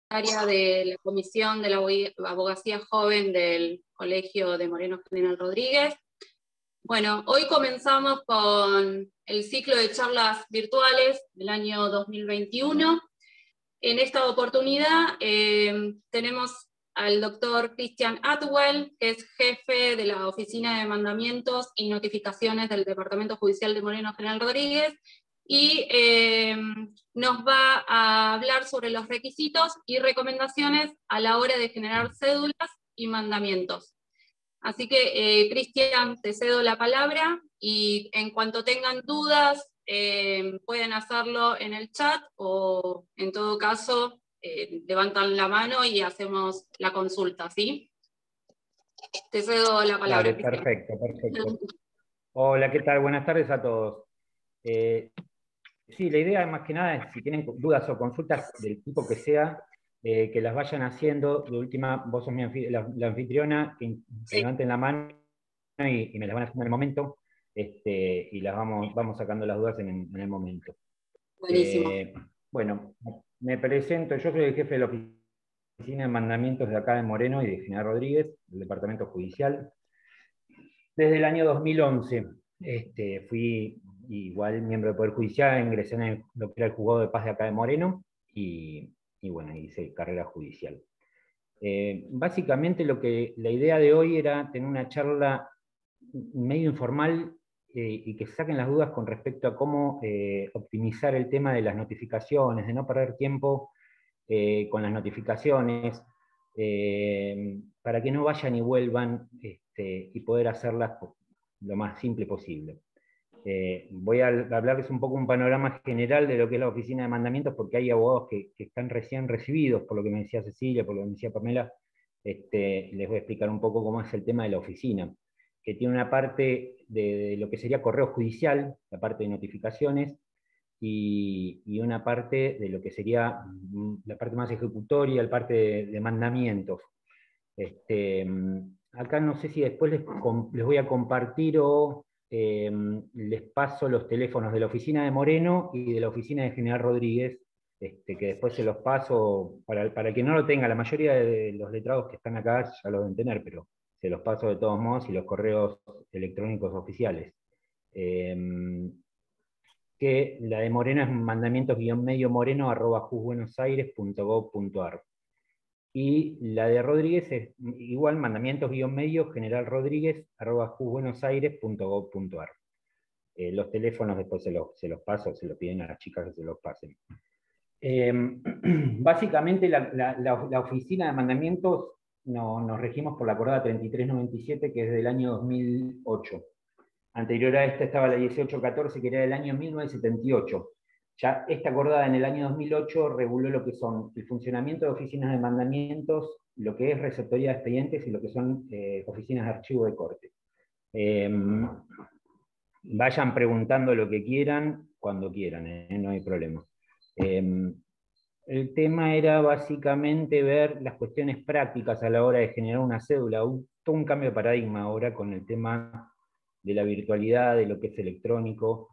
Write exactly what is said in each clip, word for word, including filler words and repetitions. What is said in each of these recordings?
Área de la Comisión de la Abogacía Joven del Colegio de Moreno General Rodríguez. Bueno, hoy comenzamos con el ciclo de charlas virtuales del año dos mil veintiuno. En esta oportunidad eh, tenemos al doctor Christian Atwell, que es jefe de la Oficina de Mandamientos y Notificaciones del Departamento Judicial de Moreno General Rodríguez, y eh, nos va a hablar sobre los requisitos y recomendaciones a la hora de generar cédulas y mandamientos. Así que, eh, Cristian, te cedo la palabra, y en cuanto tengan dudas, eh, pueden hacerlo en el chat, o en todo caso, eh, levantan la mano y hacemos la consulta, ¿sí? Te cedo la palabra, Vale, Cristian. perfecto, perfecto. Hola, ¿qué tal? Buenas tardes a todos. Eh, sí, la idea más que nada es, si tienen dudas o consultas del tipo que sea, eh, que las vayan haciendo. De última, vos sos mi anfi la, la anfitriona, que, que Sí. levanten la mano y, y me las van haciendo en el momento, este, y las vamos, vamos sacando las dudas en, en el momento. Buenísimo. Eh, bueno, me presento, yo soy el jefe de la Oficina de Mandamientos de acá de Moreno y de General Rodríguez, del Departamento Judicial. Desde el año dos mil once este, fui igual miembro del Poder Judicial, ingresé en lo que era el Juzgado de Paz de acá de Moreno, y, y bueno, hice carrera judicial. Eh, básicamente lo que, la idea de hoy era tener una charla medio informal eh, y que se saquen las dudas con respecto a cómo eh, optimizar el tema de las notificaciones, de no perder tiempo eh, con las notificaciones, eh, para que no vayan y vuelvan este, y poder hacerlas lo más simple posible. Eh, voy a hablarles un poco un panorama general de lo que es la Oficina de Mandamientos, porque hay abogados que, que están recién recibidos, por lo que me decía Cecilia, por lo que me decía Pamela. Este, les voy a explicar un poco cómo es el tema de la oficina, que tiene una parte de, de lo que sería correo judicial, la parte de notificaciones, y, y una parte de lo que sería la parte más ejecutoria, la parte de, de mandamientos. Este, acá no sé si después les, les voy a compartir o eh, les paso los teléfonos de la oficina de Moreno y de la oficina de General Rodríguez, este, que después se los paso, para, para que no lo tenga, la mayoría de los letrados que están acá ya lo deben tener, pero se los paso de todos modos, y los correos electrónicos oficiales. Eh, que la de Moreno es mandamientos-medio moreno arroba juzbuenosaires punto gov punto ar. Y la de Rodríguez es igual, mandamientos-medio general rodríguez arroba juzbuenosaires punto gov punto ar. Eh, los teléfonos después se los, se los paso, se los piden a las chicas que se los pasen. Eh, básicamente la, la, la, la oficina de mandamientos no, nos regimos por la acordada treinta y tres noventa y siete, que es del año dos mil ocho. Anterior a esta estaba la dieciocho catorce, que era del año mil novecientos setenta y ocho. Ya esta acordada en el año dos mil ocho reguló lo que son el funcionamiento de oficinas de mandamientos, lo que es receptoría de expedientes y lo que son eh, oficinas de archivo de corte. Eh, vayan preguntando lo que quieran, cuando quieran, eh, no hay problema. Eh, el tema era básicamente ver las cuestiones prácticas a la hora de generar una cédula, un, todo un cambio de paradigma ahora con el tema de la virtualidad, de lo que es electrónico.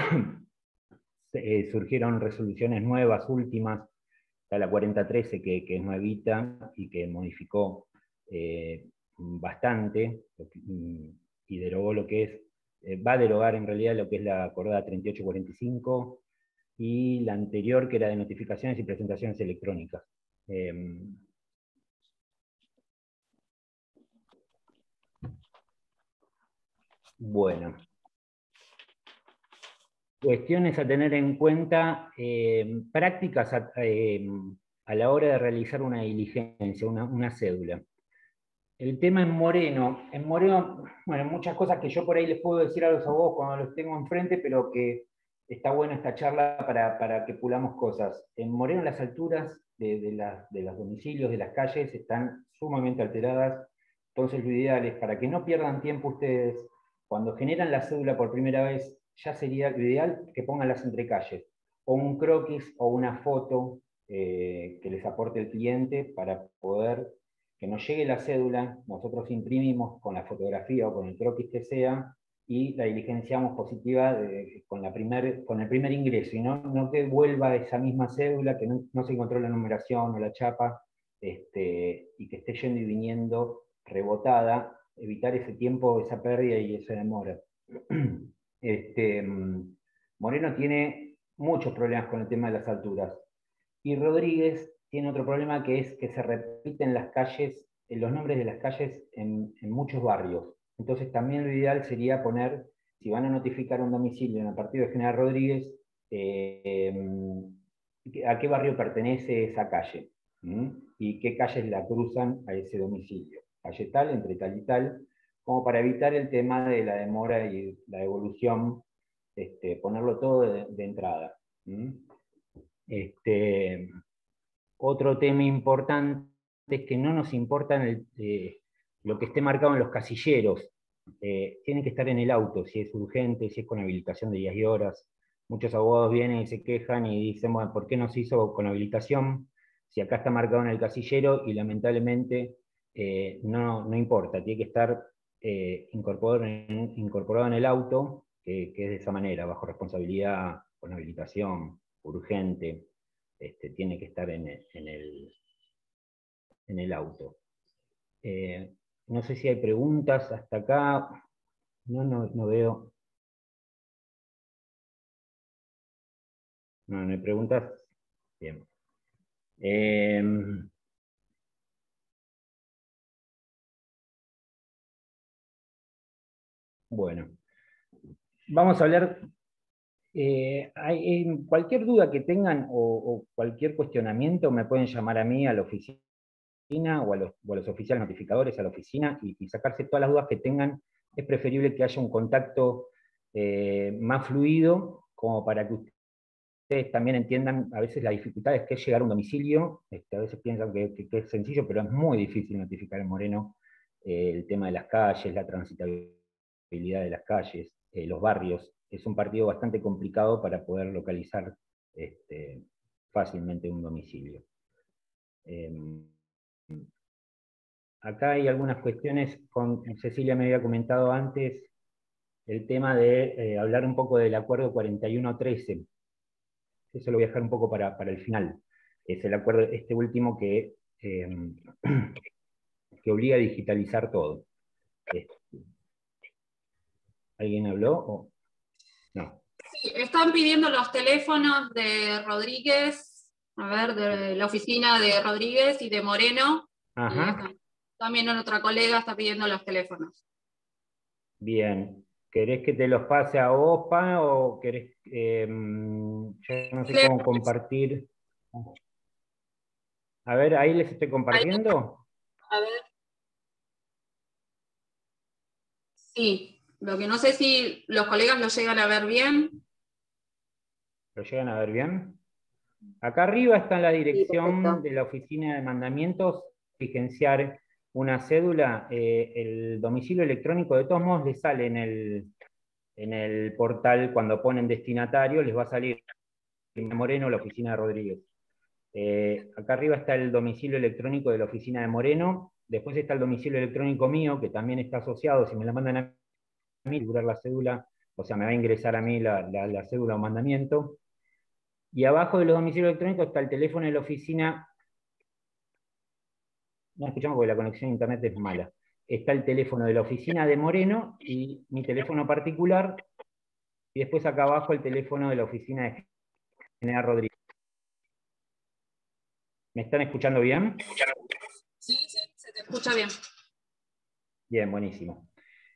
eh, surgieron resoluciones nuevas, últimas, está la cuarenta trece, que, que es nuevita y que modificó eh, bastante y derogó lo que es, eh, va a derogar en realidad lo que es la acordada treinta y ocho cuarenta y cinco, y la anterior, que era de notificaciones y presentaciones electrónicas. Eh, bueno. Cuestiones a tener en cuenta, eh, prácticas a, eh, a la hora de realizar una diligencia, una, una cédula. El tema en Moreno, en Moreno, bueno, muchas cosas que yo por ahí les puedo decir a los abogados cuando los tengo enfrente, pero que está buena esta charla para, para que pulamos cosas. En Moreno las alturas de, de, la, de los domicilios, de las calles, están sumamente alteradas, entonces lo ideal es, para que no pierdan tiempo ustedes, cuando generan la cédula por primera vez, ya sería lo ideal que pongan las entrecalles, o un croquis o una foto eh, que les aporte el cliente para poder que nos llegue la cédula, nosotros imprimimos con la fotografía o con el croquis que sea, y la diligenciamos positiva de, con, la primer, con el primer ingreso, y no, no que vuelva esa misma cédula, que no, no se encontró la numeración o la chapa, este, y que esté yendo y viniendo rebotada, evitar ese tiempo, esa pérdida y esa demora. Este, Moreno tiene muchos problemas con el tema de las alturas, y Rodríguez tiene otro problema, que es que se repiten las calles, los nombres de las calles en, en muchos barrios. Entonces también lo ideal sería poner, si van a notificar un domicilio en el partido de General Rodríguez, eh, a qué barrio pertenece esa calle, ¿Mm? y qué calles la cruzan a ese domicilio. Calle tal, entre tal y tal, como para evitar el tema de la demora y la evolución, este, ponerlo todo de, de entrada. ¿Mm? Este, otro tema importante es que no nos importa el, eh, lo que esté marcado en los casilleros. Eh, tiene que estar en el auto, si es urgente, si es con habilitación de días y horas. Muchos abogados vienen y se quejan y dicen, bueno, ¿por qué no se hizo con habilitación? Si acá está marcado en el casillero, y lamentablemente eh, no, no importa, tiene que estar eh, incorporado, en, incorporado en el auto, que, que es de esa manera, bajo responsabilidad, con habilitación, urgente. Este, tiene que estar en el, en el, en el auto. Eh, no sé si hay preguntas hasta acá. No, no, no veo. No, no hay preguntas. Bien. Eh, bueno, vamos a hablar. Eh, hay, cualquier duda que tengan o, o cualquier cuestionamiento, me pueden llamar a mí, a la oficina, o a los, o a los oficiales notificadores a la oficina, y, y sacarse todas las dudas que tengan. Es preferible que haya un contacto eh, más fluido, como para que ustedes también entiendan a veces las dificultades que es llegar a un domicilio. Este, a veces piensan que, que, que es sencillo, pero es muy difícil notificar en Moreno eh, el tema de las calles, la transitabilidad de las calles, eh, los barrios. Es un partido bastante complicado para poder localizar este, fácilmente un domicilio. Eh, acá hay algunas cuestiones, con Cecilia me había comentado antes el tema de eh, hablar un poco del acuerdo cuarenta y uno trece. Eso lo voy a dejar un poco para, para el final. Es el acuerdo, este último, que, eh, que obliga a digitalizar todo. Este, ¿alguien habló o no? Sí, están pidiendo los teléfonos de Rodríguez, a ver, de la oficina de Rodríguez y de Moreno. Y Ajá. están, también otra colega está pidiendo los teléfonos. Bien. ¿Querés que te los pase a vos, Pa, o querés, eh, yo no sé cómo compartir? A ver, ahí les estoy compartiendo. A ver, sí. Lo que no sé si los colegas lo llegan a ver bien. ¿Lo llegan a ver bien? Acá arriba está la Sí, dirección perfecto. de la oficina de mandamientos, vigenciar una cédula. Eh, el domicilio electrónico de todos modos les sale en el, en el portal. Cuando ponen destinatario les va a salir Moreno, la oficina de Rodríguez. Eh, acá arriba está el domicilio electrónico de la oficina de Moreno, después está el domicilio electrónico mío, que también está asociado. Si me la mandan a mí, figurar la cédula, o sea, me va a ingresar a mí la, la, la cédula o mandamiento. Y abajo de los domicilios electrónicos está el teléfono de la oficina. No escuchamos porque la conexión a internet es mala. Está el teléfono de la oficina de Moreno y mi teléfono particular, y después acá abajo el teléfono de la oficina de General Rodríguez. ¿Me están escuchando bien? Sí, sí, se te escucha bien. Bien, buenísimo.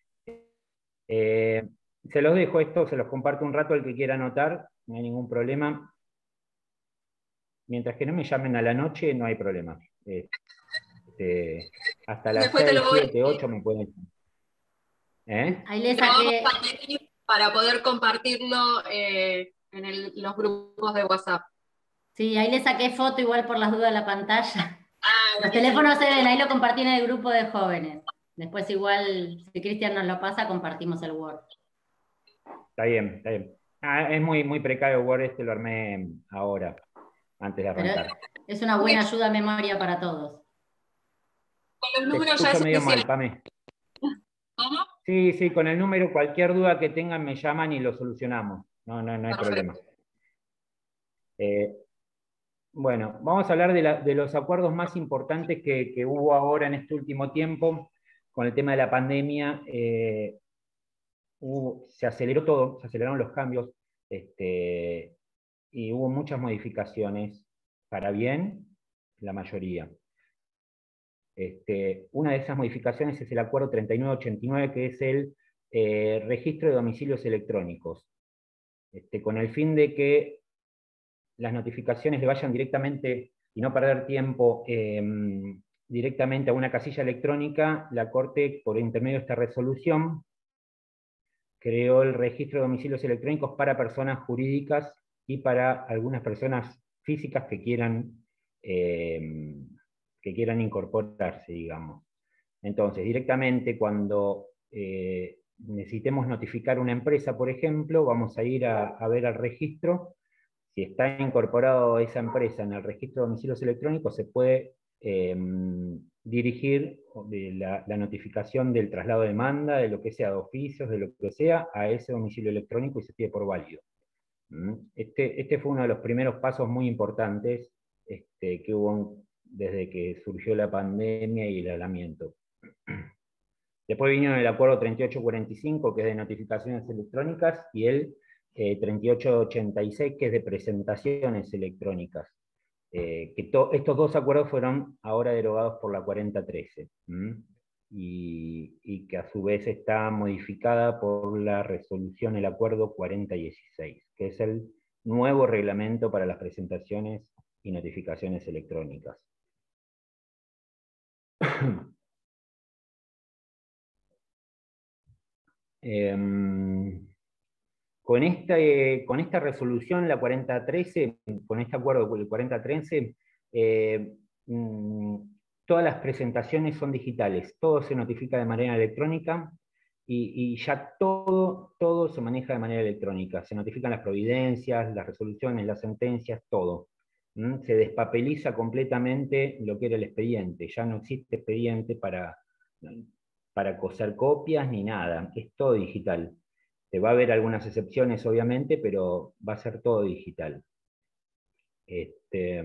Eh, se los dejo esto, se los comparto un rato al que quiera anotar, no hay ningún problema. Mientras que no me llamen a la noche, no hay problema. Este, hasta las Después te seis, lo voy, siete, ocho me pueden... ¿Eh? Ahí le te lo vamos saqué, a pedir para poder compartirlo eh, en el- los grupos de WhatsApp. sí, ahí le saqué foto igual por las dudas de la pantalla. Ah, Los buenísimo. teléfonos se ven, ahí lo compartí en el grupo de jóvenes. Después igual, si Cristian nos lo pasa, compartimos el Word. Está bien, está bien. Ah, es muy, muy precario Word, este lo armé ahora, antes de Pero arrancar. es una buena ayuda a memoria para todos. Con los Te números ya es escucho medio suficiente. mal, Pame. ¿Cómo? Sí, sí, con el número, cualquier duda que tengan me llaman y lo solucionamos. No, no, no hay problema. Eh, bueno, vamos a hablar de, la, de los acuerdos más importantes que, que hubo ahora en este último tiempo con el tema de la pandemia. Eh, hubo, se aceleró todo, se aceleraron los cambios este, y hubo muchas modificaciones para bien, la mayoría. Este, una de esas modificaciones es el acuerdo treinta y nueve ochenta y nueve, que es el eh, registro de domicilios electrónicos, este, con el fin de que las notificaciones le vayan directamente, y no perder tiempo, eh, directamente a una casilla electrónica. La Corte, por intermedio de esta resolución, creó el registro de domicilios electrónicos para personas jurídicas y para algunas personas físicas que quieran, eh, que quieran incorporarse, digamos. Entonces, directamente cuando eh, necesitemos notificar una empresa, por ejemplo, vamos a ir a, a ver al registro. Si está incorporado esa empresa en el registro de domicilios electrónicos, se puede eh, dirigir la, la notificación del traslado de demanda, de lo que sea, de oficios, de lo que sea, a ese domicilio electrónico y se tiene por válido. Este, este fue uno de los primeros pasos muy importantes este, que hubo desde que surgió la pandemia y el aislamiento. Después vino el acuerdo treinta y ocho cuarenta y cinco, que es de notificaciones electrónicas, y el eh, treinta y ocho ochenta y seis, que es de presentaciones electrónicas. Eh, que estos dos acuerdos fueron ahora derogados por la cuarenta trece, y, y que a su vez está modificada por la resolución, el acuerdo cuarenta dieciséis, que es el nuevo reglamento para las presentaciones y notificaciones electrónicas. Eh, con, esta, eh, con esta resolución, la cuarenta trece, con este acuerdo del cuarenta trece, eh, mmm, todas las presentaciones son digitales, todo se notifica de manera electrónica y, y ya todo, todo se maneja de manera electrónica. Se notifican las providencias, las resoluciones, las sentencias, todo. ¿Mm? Se despapeliza completamente lo que era el expediente, ya no existe expediente para, para coser copias ni nada, es todo digital. Te va a haber algunas excepciones, obviamente, pero va a ser todo digital. Este,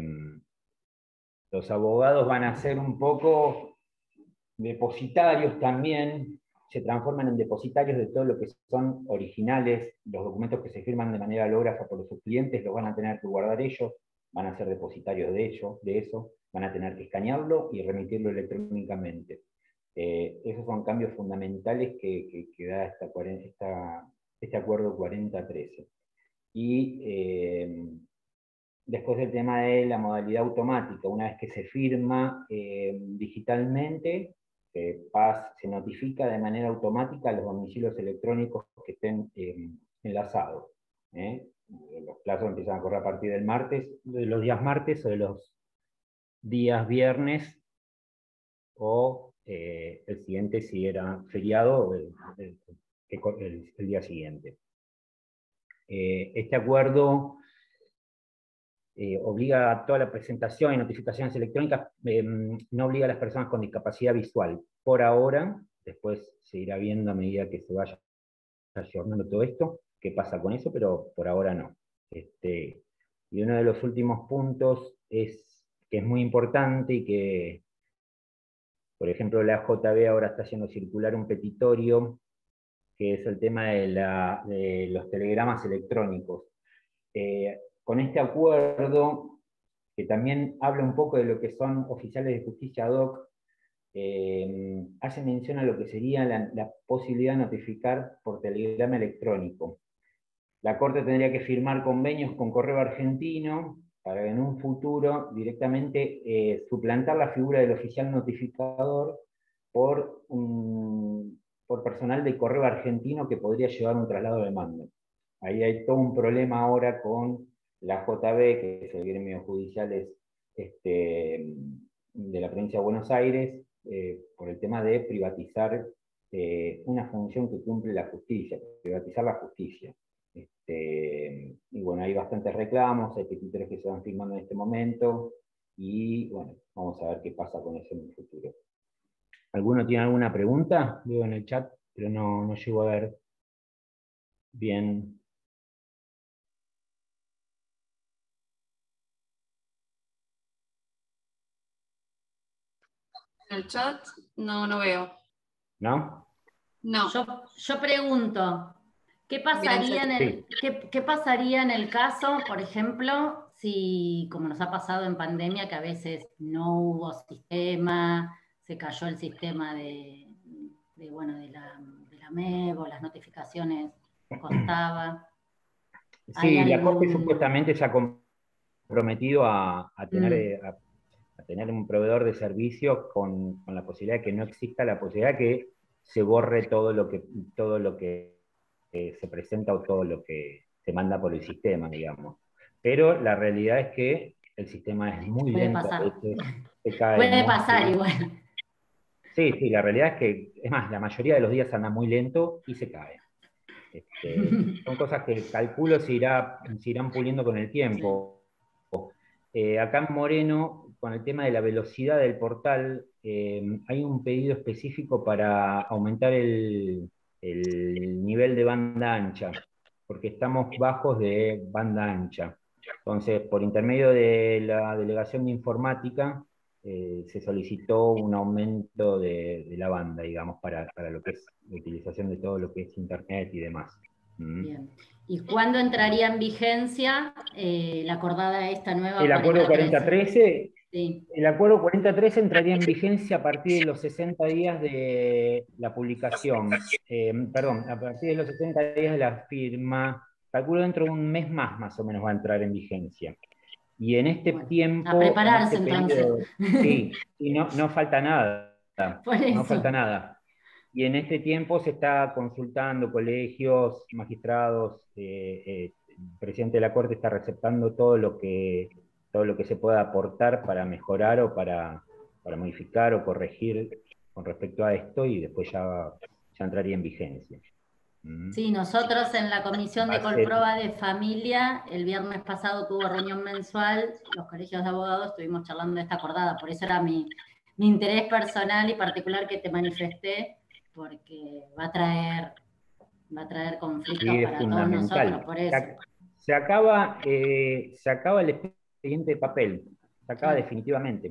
los abogados van a ser un poco depositarios también, se transforman en depositarios de todo lo que son originales. Los documentos que se firman de manera hológrafa por sus clientes los van a tener que guardar ellos, van a ser depositarios de, ello, de eso, van a tener que escanearlo y remitirlo electrónicamente. Eh, esos son cambios fundamentales que, que, que da esta, esta, este acuerdo cuarenta trece. Y eh, después el tema de la modalidad automática, una vez que se firma eh, digitalmente, eh, PAS se notifica de manera automática a los domicilios electrónicos que estén eh, enlazados. ¿eh? Los plazos empiezan a correr a partir del martes, de los días martes o de los días viernes, o eh, el siguiente si era feriado, el, el, el, el día siguiente. Eh, este acuerdo eh, obliga a toda la presentación y notificaciones electrónicas, eh, no obliga a las personas con discapacidad visual. Por ahora, después se irá viendo a medida que se vaya ayornando todo esto, qué pasa con eso, pero por ahora no. Este, y uno de los últimos puntos es que es muy importante y que, por ejemplo, la J B ahora está haciendo circular un petitorio, que es el tema de, la, de los telegramas electrónicos. Eh, con este acuerdo, que también habla un poco de lo que son oficiales de justicia ad hoc, eh, hace mención a lo que sería la, la posibilidad de notificar por telegrama electrónico. La Corte tendría que firmar convenios con Correo Argentino para en un futuro directamente eh, suplantar la figura del oficial notificador por, un, por personal de Correo Argentino que podría llevar un traslado de mando. Ahí hay todo un problema ahora con la J B, que es el gremio judicial este, de la provincia de Buenos Aires, eh, por el tema de privatizar eh, una función que cumple la justicia, privatizar la justicia. Este, y bueno, hay bastantes reclamos, hay petitorios que se van firmando en este momento, y bueno, vamos a ver qué pasa con eso en el futuro. ¿Alguno tiene alguna pregunta? Veo en el chat pero no, no llego a ver bien. En el chat no, no veo. ¿No? No. Yo, yo pregunto, ¿qué pasaría, en el, qué, ¿qué pasaría en el caso, por ejemplo, si, como nos ha pasado en pandemia, que a veces no hubo sistema, se cayó el sistema de, de, bueno, de la, de la M E B o las notificaciones costaba? ¿Hay Sí, la Corte algún...? supuestamente se ha comprometido a, a tener, Mm, eh, a, a tener un proveedor de servicios con, con la posibilidad de que no exista la posibilidad de que se borre todo lo que, todo lo que eh, se presenta o todo lo que se manda por el sistema, digamos. Pero la realidad es que el sistema es muy puede lento, a pasar. veces se cae Puede muy pasar seguido. igual. Sí, sí, la realidad es que, es más, la mayoría de los días anda muy lento y se cae. Este, son cosas que calculo se, irá, se irán puliendo con el Sí. tiempo. Eh, acá en Moreno, con el tema de la velocidad del portal, eh, hay un pedido específico para aumentar el, el nivel de banda ancha, porque estamos bajos de banda ancha. Entonces, por intermedio de la Delegación de Informática, eh, se solicitó un aumento de, de la banda, digamos, para, para lo que es la utilización de todo lo que es Internet y demás. ¿Mm? Bien. ¿Y cuándo entraría en vigencia eh, la acordada esta nueva El acuerdo cuarenta trece? cuarenta trece, Sí, el acuerdo cuarenta trece entraría en vigencia a partir de los sesenta días de la publicación, eh, perdón, a partir de los sesenta días de la firma, calculo dentro de un mes más, más o menos va a entrar en vigencia. Y en este bueno, a tiempo, en prepararse este entonces. periodo, sí, y no, no falta nada, Por no falta eso. nada. Y en este tiempo se está consultando colegios, magistrados, eh, eh, el presidente de la Corte está receptando todo lo que, todo lo que se pueda aportar para mejorar o para, para modificar o corregir con respecto a esto y después ya, ya entraría en vigencia. ¿Mm? Sí, nosotros en la Comisión Va de a ser, Colproba de Familia, el viernes pasado tuvo reunión mensual, los colegios de abogados estuvimos charlando de esta acordada, por eso era mi, mi interés personal y particular que te manifesté, porque va a traer, va a traer conflictos sí, es para todos nosotros, fundamental. por Se, eso. ac- se acaba, eh, se acaba el expediente de papel, se acaba Claro. definitivamente.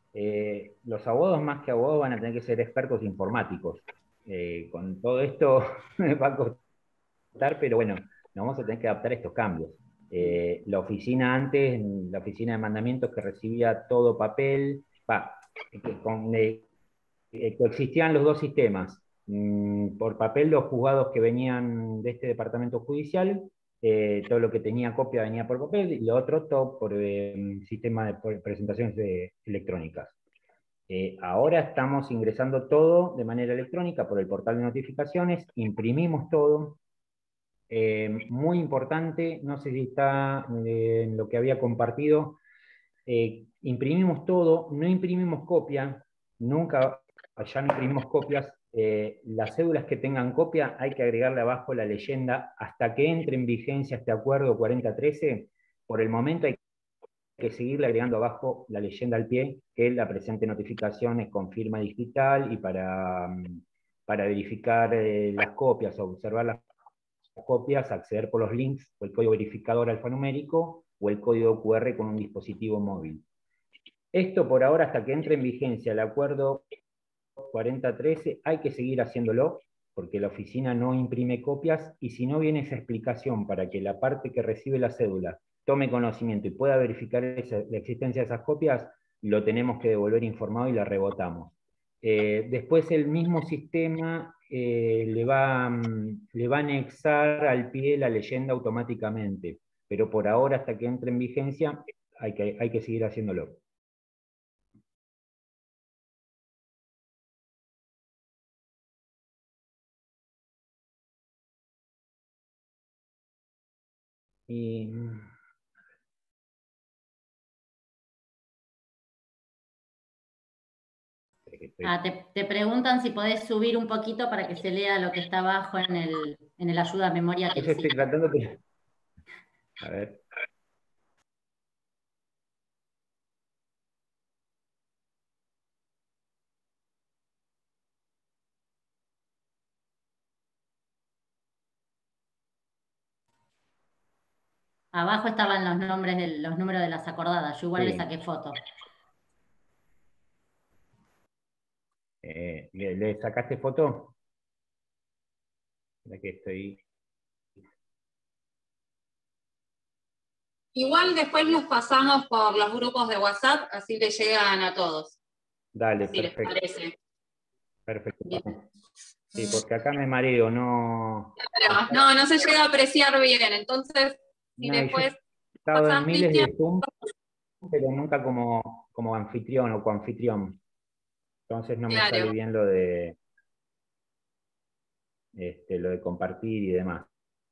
Eh, los abogados más que abogados van a tener que ser expertos informáticos. Eh, con todo esto va a costar, pero bueno, nos vamos a tener que adaptar a estos cambios. Eh, la oficina antes, la oficina de mandamientos que recibía todo papel, va, que con, eh, eh, coexistían los dos sistemas. Mm, por papel, los juzgados que venían de este departamento judicial, eh, todo lo que tenía copia venía por papel, y lo otro todo por eh, sistema de por presentaciones de, electrónicas. Eh, ahora estamos ingresando todo de manera electrónica por el portal de notificaciones, imprimimos todo. Eh, muy importante, no sé si está eh, en lo que había compartido, eh, imprimimos todo, no imprimimos copia, nunca, ya no imprimimos copias, eh, las cédulas que tengan copia hay que agregarle abajo la leyenda hasta que entre en vigencia este acuerdo cuarenta trece, por el momento hay que seguirle agregando abajo la leyenda al pie, que la presente notificación es con firma digital y para, mm, para verificar eh, las copias o observar las copias, acceder por los links o el código verificador alfanumérico o el código Q R con un dispositivo móvil. Esto por ahora, hasta que entre en vigencia el acuerdo cuarenta trece, hay que seguir haciéndolo, porque la oficina no imprime copias, y si no viene esa explicación para que la parte que recibe la cédula tome conocimiento y pueda verificar esa, la existencia de esas copias, lo tenemos que devolver informado y la rebotamos. Eh, después el mismo sistema eh, le, va, mm, le va a anexar al pie la leyenda automáticamente, pero por ahora, hasta que entre en vigencia, hay que, hay que seguir haciéndolo. Y, Ah, te, te preguntan si podés subir un poquito para que se lea lo que está abajo en el, en el ayuda a memoria del eso estoy ciclo. tratando de... A ver. Abajo estaban los nombres de los números de las acordadas. Yo igual Sí. le saqué foto. Eh, ¿le, le sacaste foto? La que estoy... Igual después los pasamos por los grupos de WhatsApp, así le llegan a todos. Dale, Si les perfecto. parece. Perfecto. Bien. Sí, porque acá me mareo, no... Pero, no, no se llega a apreciar bien, entonces si No, y yo después he estado en pasás, miles Cristian, de Zoom, pero nunca como, como anfitrión o coanfitrión. Entonces no me sale claro. bien lo de, este, lo de compartir y demás.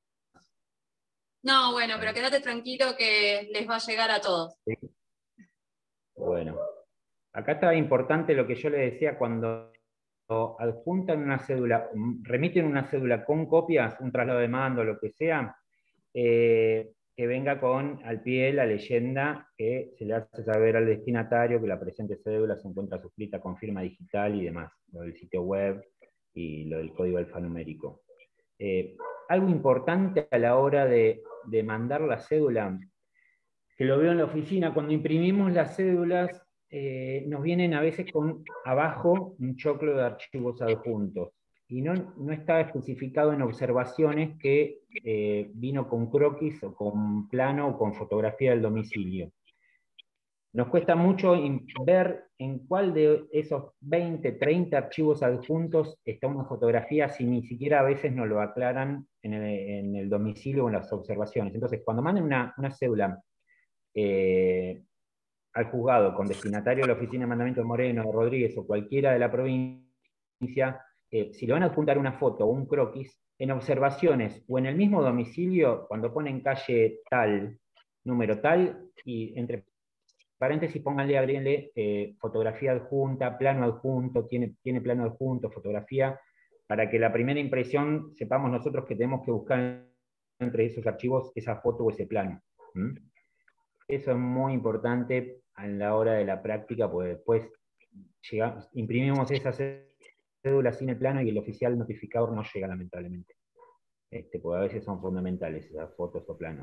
No, bueno, pero quédate tranquilo que les va a llegar a todos. ¿Sí? Bueno, acá está importante lo que yo le decía cuando adjuntan una cédula, remiten una cédula con copias, un traslado de mando, lo que sea, eh, que venga con al pie la leyenda que se le hace saber al destinatario que la presente cédula se encuentra suscrita con firma digital y demás, lo del sitio web y lo del código alfanumérico. Eh, algo importante a la hora de, de mandar la cédula, que lo veo en la oficina, cuando imprimimos las cédulas, eh, nos vienen a veces con abajo un choclo de archivos adjuntos. Y no, no está especificado en observaciones que eh, vino con croquis o con plano o con fotografía del domicilio. Nos cuesta mucho ver en cuál de esos veinte, treinta archivos adjuntos está una fotografía, si ni siquiera a veces nos lo aclaran en el, en el domicilio o en las observaciones. Entonces, cuando manden una, una cédula eh, al juzgado con destinatario de la Oficina de Mandamiento de Moreno, de Rodríguez o cualquiera de la provincia, eh, si le van a adjuntar una foto o un croquis, en observaciones o en el mismo domicilio, cuando ponen calle tal, número tal, y entre paréntesis pónganle, agréguenle eh, fotografía adjunta, plano adjunto, tiene, tiene plano adjunto, fotografía, para que la primera impresión sepamos nosotros que tenemos que buscar entre esos archivos esa foto o ese plano. ¿Mm? Eso es muy importante en la hora de la práctica, porque después llegamos, imprimimos esa cédula sin el plano y el oficial notificador no llega, lamentablemente. Este, porque a veces son fundamentales esas fotos o planos.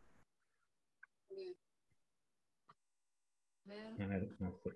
A ver, no sé.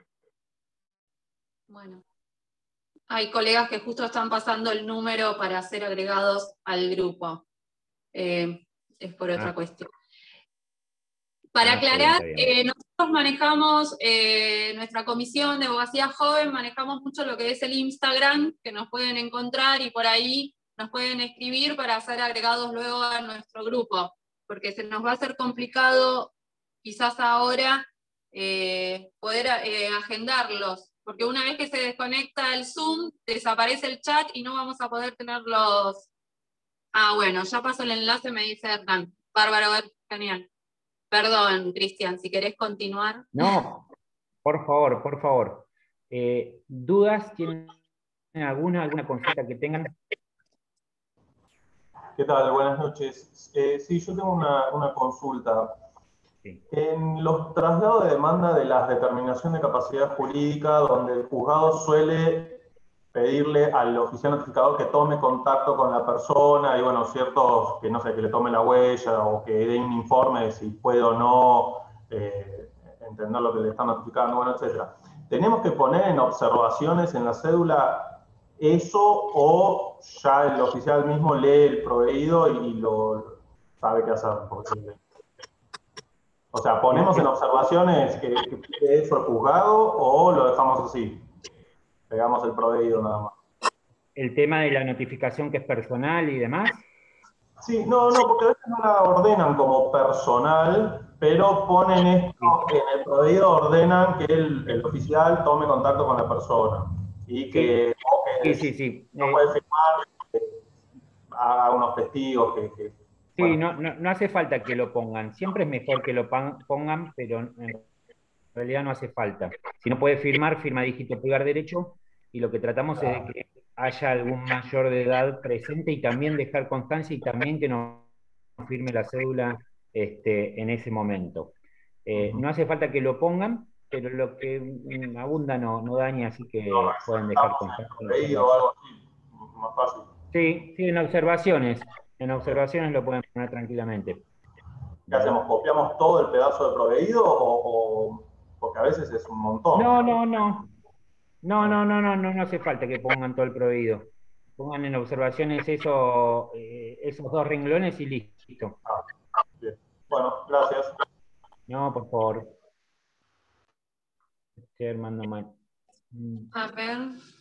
Bueno. Hay colegas que justo están pasando el número para ser agregados al grupo. Eh, es por otra Ah. cuestión. Para Ah, está bien, aclarar, está bien. eh, nosotros manejamos, eh, nuestra comisión de abogacía joven, manejamos mucho lo que es el Instagram, que nos pueden encontrar y por ahí nos pueden escribir para ser agregados luego a nuestro grupo, porque se nos va a hacer complicado quizás ahora eh, poder eh, agendarlos, porque una vez que se desconecta el Zoom, desaparece el chat y no vamos a poder tenerlos. Ah, bueno, ya pasó el enlace, me dice Hernán. Bárbaro, genial. Perdón, Cristian, si querés continuar. No, por favor, por favor. Eh, ¿Dudas? ¿Tienen alguna, alguna consulta que tengan? ¿Qué tal? Buenas noches. Eh, sí, yo tengo una, una consulta. Sí. En los traslados de demanda de la determinación de capacidad jurídica, donde el juzgado suele pedirle al oficial notificador que tome contacto con la persona y, bueno, ciertos, que no sé, que le tome la huella o que dé un informe de si puede o no eh, entender lo que le están notificando, bueno, etcétera. ¿Tenemos que poner en observaciones en la cédula eso o ya el oficial mismo lee el proveído y lo sabe qué hacer? Porque, o sea, ¿ponemos en observaciones que, que pide eso el juzgado o lo dejamos así? Pegamos el proveído nada más. El tema de la notificación que es personal y demás. Sí, no, no, porque a veces no la ordenan como personal, pero ponen esto, en el proveído ordenan que el, el oficial tome contacto con la persona y que, Sí, que sí, sí. no Eh, puede firmar, que haga unos testigos que... que sí, bueno. no, no, no hace falta que lo pongan. Siempre es mejor que lo pongan, pero en realidad no hace falta. Si no puede firmar, firma dígito pulgar derecho, y lo que tratamos es de que haya algún mayor de edad presente y también dejar constancia y también que no firme la cédula este, en ese momento. Eh, no hace falta que lo pongan, pero lo que mm, abunda no, no daña, así que No, pueden dejar constancia. proveído o algo así, más fácil. Sí, sí, en observaciones. En observaciones lo pueden poner tranquilamente. ¿Qué hacemos? ¿Copiamos todo el pedazo de proveído o, o porque a veces es un montón? No, no, no. No, no, no, no, no, no hace falta que pongan todo el proveído. Pongan en observaciones eso, eh, esos dos renglones y listo. Ah, bien. Bueno, gracias. No, por favor. Estoy armando mal. A ver.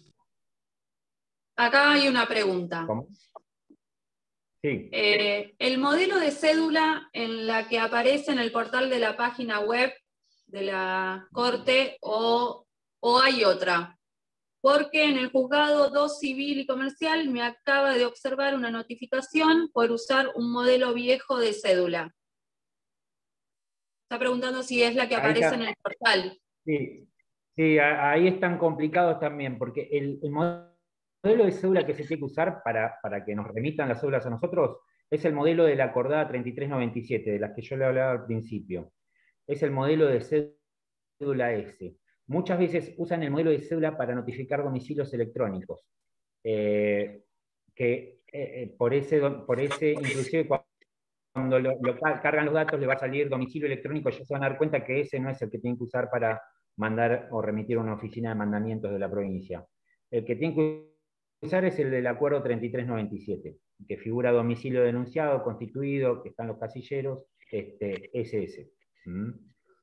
Acá hay una pregunta. ¿Cómo? Sí. Eh, el modelo de cédula en la que aparece en el portal de la página web de la Corte o, o hay otra. Porque en el juzgado dos civil y comercial me acaba de observar una notificación por usar un modelo viejo de cédula. Está preguntando si es la que Ahí aparece está. en el portal. Sí, sí, ahí están complicados también, porque el, el modelo de cédula que se tiene que usar para, para que nos remitan las cédulas a nosotros es el modelo de la acordada treinta y tres noventa y siete, de las que yo le hablaba al principio. Es el modelo de cédula S. Muchas veces usan el modelo de cédula para notificar domicilios electrónicos. Eh, que eh, por, ese, por ese, inclusive cuando lo, lo cargan los datos le va a salir domicilio electrónico, ya se van a dar cuenta que ese no es el que tienen que usar para mandar o remitir a una oficina de mandamientos de la provincia. El que tienen que usar es el del acuerdo treinta y tres noventa y siete, que figura domicilio denunciado, constituido, que están los casilleros, este, ese ese. ¿Mm?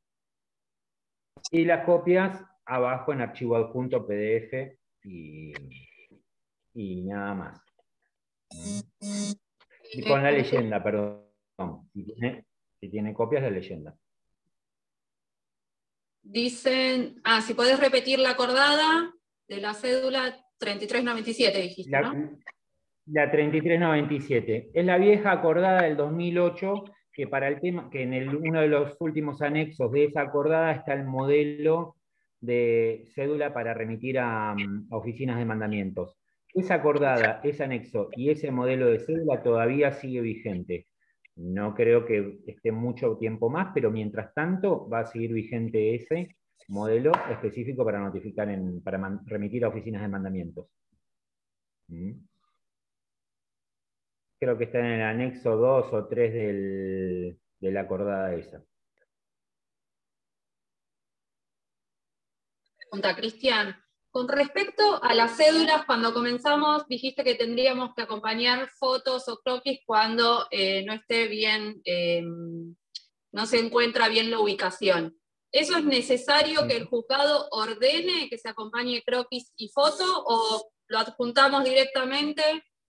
Y las copias abajo en archivo adjunto P D F y, y nada más. ¿Mm? Y con la leyenda, perdón. Si tiene, si tiene copias de leyenda. Dicen, ah, si podés repetir la acordada de la cédula treinta y tres noventa y siete, dijiste, La, ¿no? La treinta y tres noventa y siete. Es la vieja acordada del dos mil ocho, que para el tema, que en el, uno de los últimos anexos de esa acordada está el modelo de cédula para remitir a, a oficinas de mandamientos. Esa acordada, ese anexo y ese modelo de cédula todavía sigue vigente. No creo que esté mucho tiempo más, pero mientras tanto va a seguir vigente ese modelo específico para notificar, en, para man, remitir a oficinas de mandamientos. ¿Mm? Creo que está en el anexo dos o tres del, de la acordada esa. Pregunta, Cristian. Con respecto a las cédulas, cuando comenzamos dijiste que tendríamos que acompañar fotos o croquis cuando eh, no esté bien, eh, no se encuentra bien la ubicación. ¿Eso es necesario que el juzgado ordene que se acompañe croquis y foto o lo adjuntamos directamente?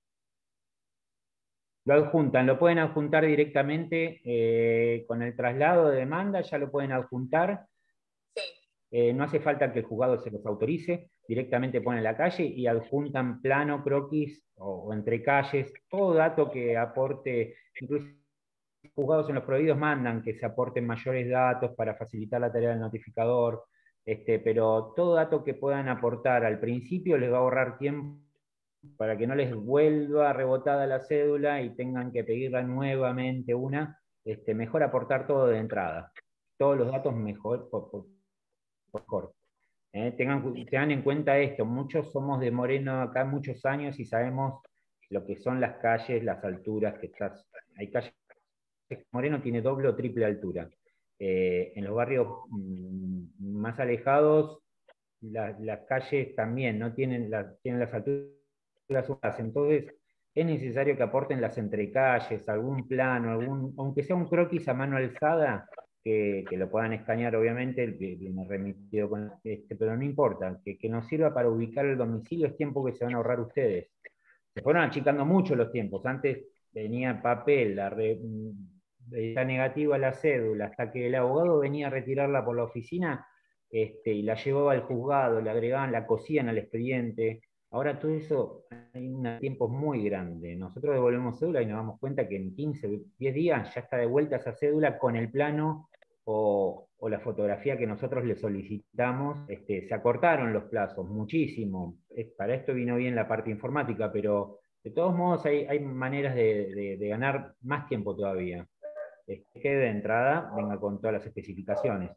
Lo adjuntan, lo pueden adjuntar directamente eh, con el traslado de demanda, ya lo pueden adjuntar. Sí. Eh, no hace falta que el juzgado se los autorice, directamente ponen la calle y adjuntan plano, croquis o, o entre calles, todo dato que aporte, incluso los juzgados en los prohibidos mandan que se aporten mayores datos para facilitar la tarea del notificador, este, pero todo dato que puedan aportar al principio les va a ahorrar tiempo para que no les vuelva rebotada la cédula y tengan que pedirla nuevamente una, este, mejor aportar todo de entrada. Todos los datos mejor, por, por, mejor. Eh, tengan, tengan en cuenta esto, muchos somos de Moreno acá muchos años y sabemos lo que son las calles, las alturas, que estás, hay calles, Moreno tiene doble o triple altura. Eh, en los barrios mmm, más alejados, la, las calles también no tienen, la, tienen las alturas. Entonces es necesario que aporten las entrecalles, algún plano, algún, aunque sea un croquis a mano alzada, que, que lo puedan escanear obviamente, viene remitido con este, pero no importa, que, que nos sirva para ubicar el domicilio, es tiempo que se van a ahorrar ustedes. Se fueron achicando mucho los tiempos, antes venía papel, la re, la negativa a la cédula, hasta que el abogado venía a retirarla por la oficina este, y la llevaba al juzgado, le agregaban, la cosían al expediente. Ahora todo eso hay un tiempo muy grande. Nosotros devolvemos cédula y nos damos cuenta que en quince, diez días ya está de vuelta esa cédula con el plano o, o la fotografía que nosotros le solicitamos. Este, se acortaron los plazos muchísimo. Para esto vino bien la parte informática, pero de todos modos hay, hay maneras de, de, de ganar más tiempo todavía. Este, que de entrada venga con todas las especificaciones.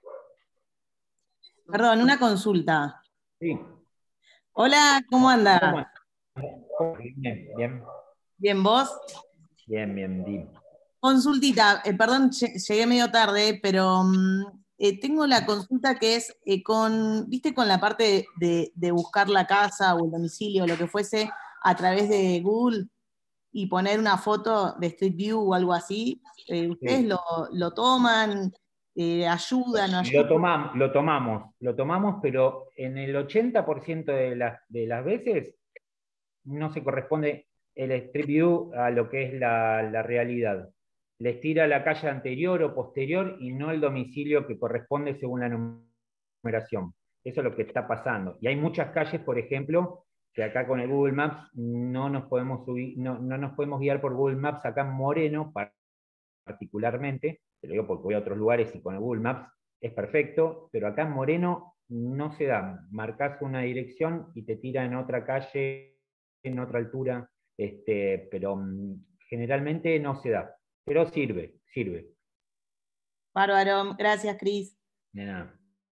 Perdón, una consulta. Sí. Hola, ¿cómo anda? ¿Cómo? Bien, bien. ¿Bien vos? Bien, bien, bien. Consultita, eh, perdón, lle- llegué medio tarde, pero mm, eh, tengo la consulta que es eh, con, viste, con la parte de, de buscar la casa o el domicilio o lo que fuese a través de Google y poner una foto de Street View o algo así. Eh, ¿ustedes Sí. lo, lo toman? Eh, ¿ayudan? ¿No Lo ayudan? tomamos, lo tomamos, lo tomamos, pero en el ochenta por ciento de las, de las veces no se corresponde el Street View a lo que es la, la realidad. Les tira la calle anterior o posterior y no el domicilio que corresponde según la numeración. Eso es lo que está pasando. Y hay muchas calles, por ejemplo, que acá con el Google Maps no nos podemos subir, no, no nos podemos guiar por Google Maps acá en Moreno particularmente, te lo digo porque voy a otros lugares y con el Google Maps es perfecto, pero acá en Moreno no se da. Marcás una dirección y te tira en otra calle, en otra altura, este, pero um, generalmente no se da. Pero sirve, sirve. Bárbaro, gracias, Cris. De nada.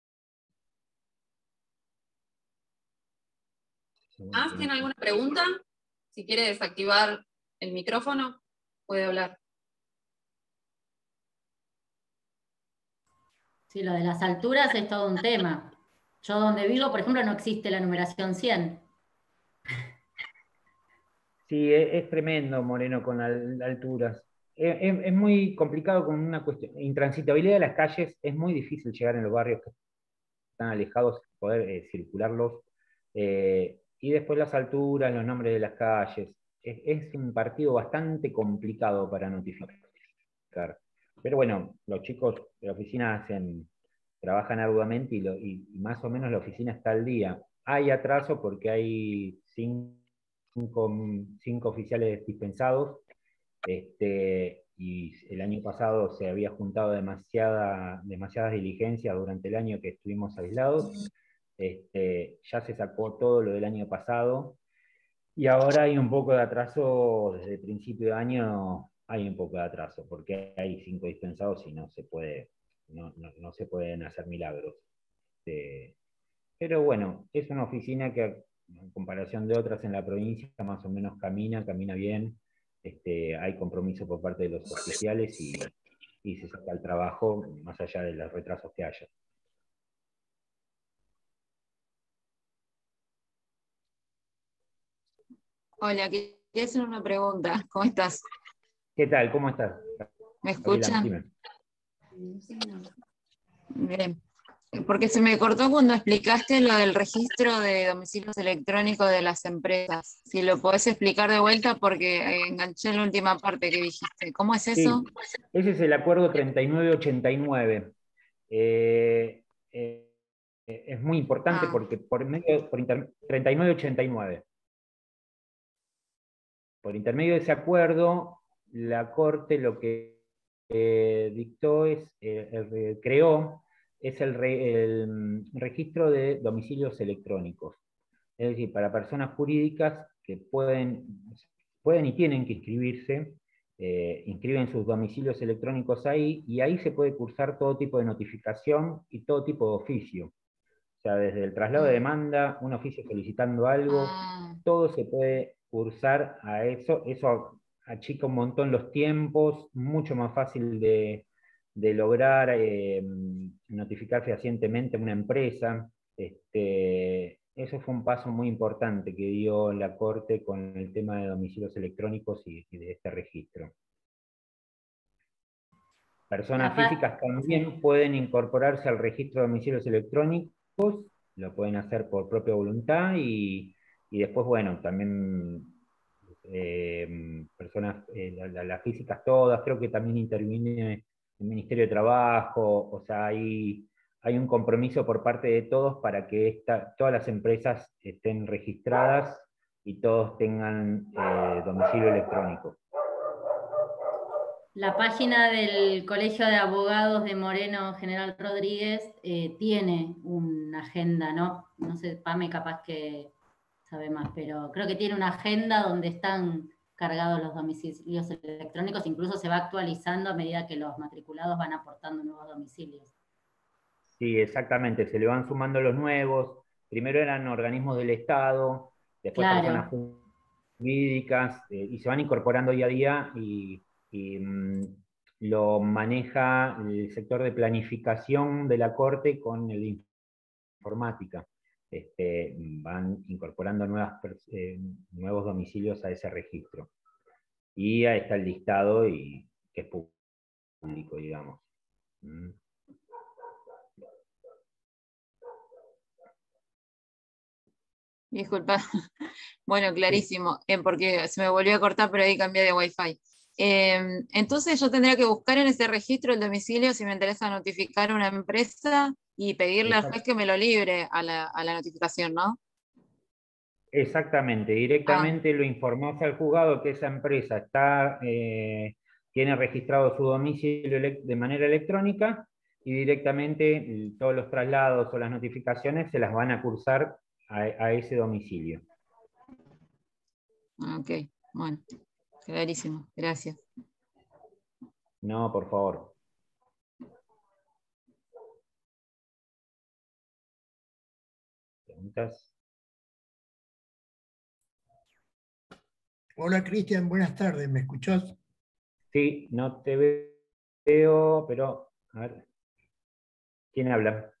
¿Más tiene alguna pregunta? Si quiere desactivar el micrófono, puede hablar. Sí, lo de las alturas es todo un tema. Yo donde vivo, por ejemplo, no existe la numeración cien. Sí, es, es tremendo Moreno con al, alturas. Es, es, es muy complicado con una cuestión. Intransitabilidad de las calles, es muy difícil llegar en los barrios que están alejados, poder eh, circularlos. Eh, y después las alturas, los nombres de las calles. Es, es un partido bastante complicado para notificar. Pero bueno, los chicos de la oficina hacen, trabajan arduamente y, lo, y más o menos la oficina está al día. Hay atraso porque hay cinco, cinco oficiales dispensados, este, y el año pasado se había juntado demasiada, demasiadas diligencias durante el año que estuvimos aislados. Este, ya se sacó todo lo del año pasado y ahora hay un poco de atraso desde el principio de año, hay un poco de atraso porque hay cinco dispensados y no se puede, no, no, no se pueden hacer milagros. Este, pero bueno, es una oficina que en comparación de otras en la provincia más o menos camina, camina bien. Este, hay compromiso por parte de los oficiales y, y se saca el trabajo más allá de los retrasos que haya. Hola, quería hacer una pregunta. ¿Cómo estás? ¿Qué tal? ¿Cómo estás? ¿Me Gabriela, escuchan? dime. Bien. Porque se me cortó cuando explicaste lo del registro de domicilios electrónicos de las empresas. Si lo podés explicar de vuelta porque enganché la última parte que dijiste. ¿Cómo es eso? Sí, ese es el acuerdo treinta y nueve ochenta y nueve. Eh, eh, es muy importante Ah, porque por medio, por inter, treinta y nueve ochenta y nueve. Por intermedio de ese acuerdo, la Corte lo que eh, dictó es, eh, eh, creó, es el, re, el registro de domicilios electrónicos. Es decir, para personas jurídicas que pueden, pueden y tienen que inscribirse, eh, inscriben sus domicilios electrónicos ahí, y ahí se puede cursar todo tipo de notificación y todo tipo de oficio. O sea, desde el traslado de mm, demanda, un oficio solicitando algo, ah, todo se puede cursar a eso. Eso achica un montón los tiempos, mucho más fácil de, de lograr eh, notificar fehacientemente a una empresa. Este, eso fue un paso muy importante que dio la Corte con el tema de domicilios electrónicos y, y de este registro. Personas físicas también sí. pueden incorporarse al registro de domicilios electrónicos, lo pueden hacer por propia voluntad y, y después, bueno, también eh, personas, eh, las la físicas todas, creo que también interviene el Ministerio de Trabajo, o sea, hay, hay un compromiso por parte de todos para que esta, todas las empresas estén registradas y todos tengan eh, domicilio electrónico. La página del Colegio de Abogados de Moreno General Rodríguez eh, tiene una agenda, ¿no? No sé, Pame capaz que sabe más, pero creo que tiene una agenda donde están cargados los domicilios electrónicos, incluso se va actualizando a medida que los matriculados van aportando nuevos domicilios. Sí, exactamente, se le van sumando los nuevos. Primero eran organismos del Estado, después personas Claro. jurídicas, eh, y se van incorporando día a día y, y mm, lo maneja el sector de planificación de la Corte con el de informática. Este, van incorporando nuevas, eh, nuevos domicilios a ese registro. Y ahí está el listado, y, que es público, digamos. ¿Mm? Disculpa. Bueno, clarísimo, eh, porque se me volvió a cortar, pero ahí cambié de Wi-Fi. Eh, entonces yo tendría que buscar en ese registro el domicilio si me interesa notificar a una empresa y pedirle al juez que me lo libre a la, a la notificación, ¿no? Exactamente, directamente ah. lo informás al juzgado que esa empresa está, eh, tiene registrado su domicilio de manera electrónica, y directamente todos los traslados o las notificaciones se las van a cursar a, a ese domicilio. Ok, bueno, clarísimo, gracias. No, por favor. ¿Preguntas? Hola Cristian, buenas tardes, ¿me escuchás? Sí, no te veo, pero a ver. ¿Quién habla?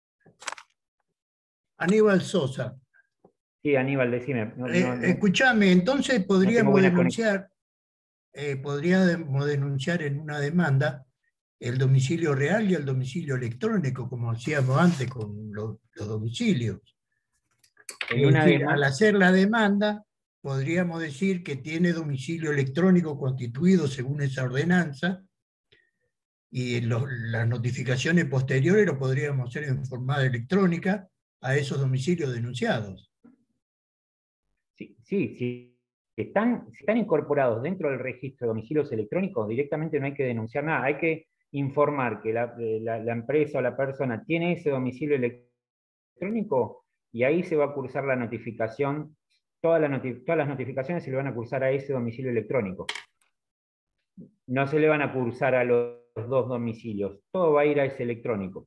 Aníbal Sosa. Sí, Aníbal, decime. No, eh, no, no, escuchame, entonces podríamos no denunciar, eh, podríamos denunciar en una demanda el domicilio real y el domicilio electrónico, como hacíamos antes con los, los domicilios. En es una decir, demanda, al hacer la demanda, podríamos decir que tiene domicilio electrónico constituido según esa ordenanza, y los, las notificaciones posteriores lo podríamos hacer en forma electrónica a esos domicilios denunciados. Sí, sí, sí. Están, si están incorporados dentro del registro de domicilios electrónicos, directamente no hay que denunciar nada. Hay que informar que la, la, la empresa o la persona tiene ese domicilio electrónico, y ahí se va a cursar la notificación. Toda la noti todas las notificaciones se le van a cursar a ese domicilio electrónico. No se le van a cursar a los dos domicilios. Todo va a ir a ese electrónico.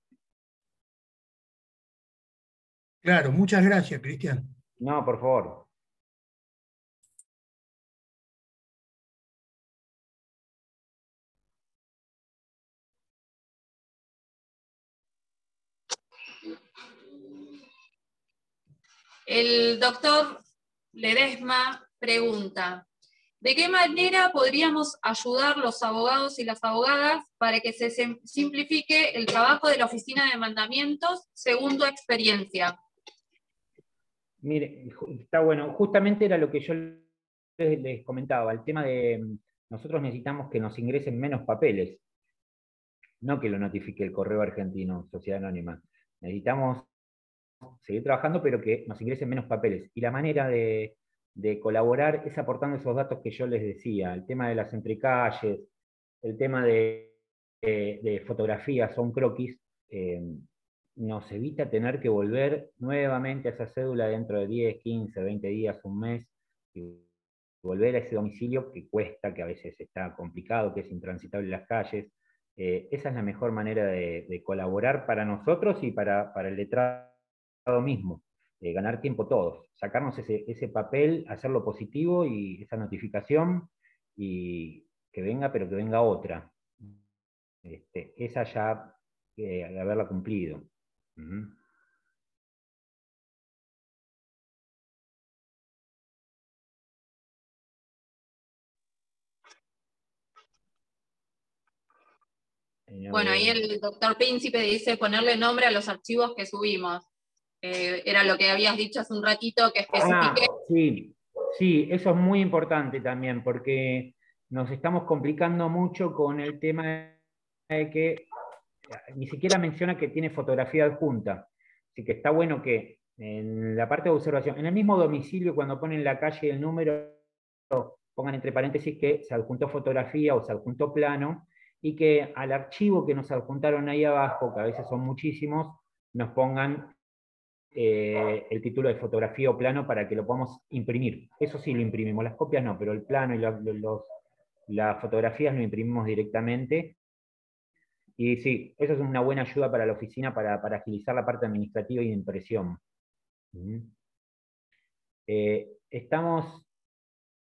Claro, muchas gracias, Cristian. No, por favor. El doctor Ledesma pregunta, ¿de qué manera podríamos ayudar los abogados y las abogadas para que se simplifique el trabajo de la oficina de mandamientos según tu experiencia? Mire, está bueno. Justamente era lo que yo les, les comentaba, el tema de nosotros necesitamos que nos ingresen menos papeles, no que lo notifique el Correo Argentino, Sociedad Anónima. Necesitamos seguir trabajando, pero que nos ingresen menos papeles. Y la manera de, de colaborar es aportando esos datos que yo les decía, el tema de las entrecalles, el tema de, de, de fotografías o un croquis, eh, nos evita tener que volver nuevamente a esa cédula dentro de diez, quince, veinte días, un mes, y volver a ese domicilio que cuesta, que a veces está complicado, que es intransitable las calles. Eh, esa es la mejor manera de, de colaborar para nosotros y para, para el letrado mismo, eh, ganar tiempo todos, sacarnos ese, ese papel, hacerlo positivo y esa notificación, y que venga, pero que venga otra. Este, esa ya eh, de haberla cumplido. Uh-huh. Bueno, ahí el doctor Príncipe dice ponerle nombre a los archivos que subimos. Eh, era lo que habías dicho hace un ratito, que especifique. Ah, sí, sí, eso es muy importante también, porque nos estamos complicando mucho con el tema de que ni siquiera menciona que tiene fotografía adjunta. Así que está bueno que en la parte de observación, en el mismo domicilio, cuando ponen la calle y el número, pongan entre paréntesis que se adjuntó fotografía o se adjuntó plano, y que al archivo que nos adjuntaron ahí abajo, que a veces son muchísimos, nos pongan eh, el título de fotografía o plano para que lo podamos imprimir. Eso sí lo imprimimos, las copias no, pero el plano y los, los, las fotografías lo imprimimos directamente. Y sí, eso es una buena ayuda para la oficina para, para agilizar la parte administrativa y de impresión. Uh-huh. eh, estamos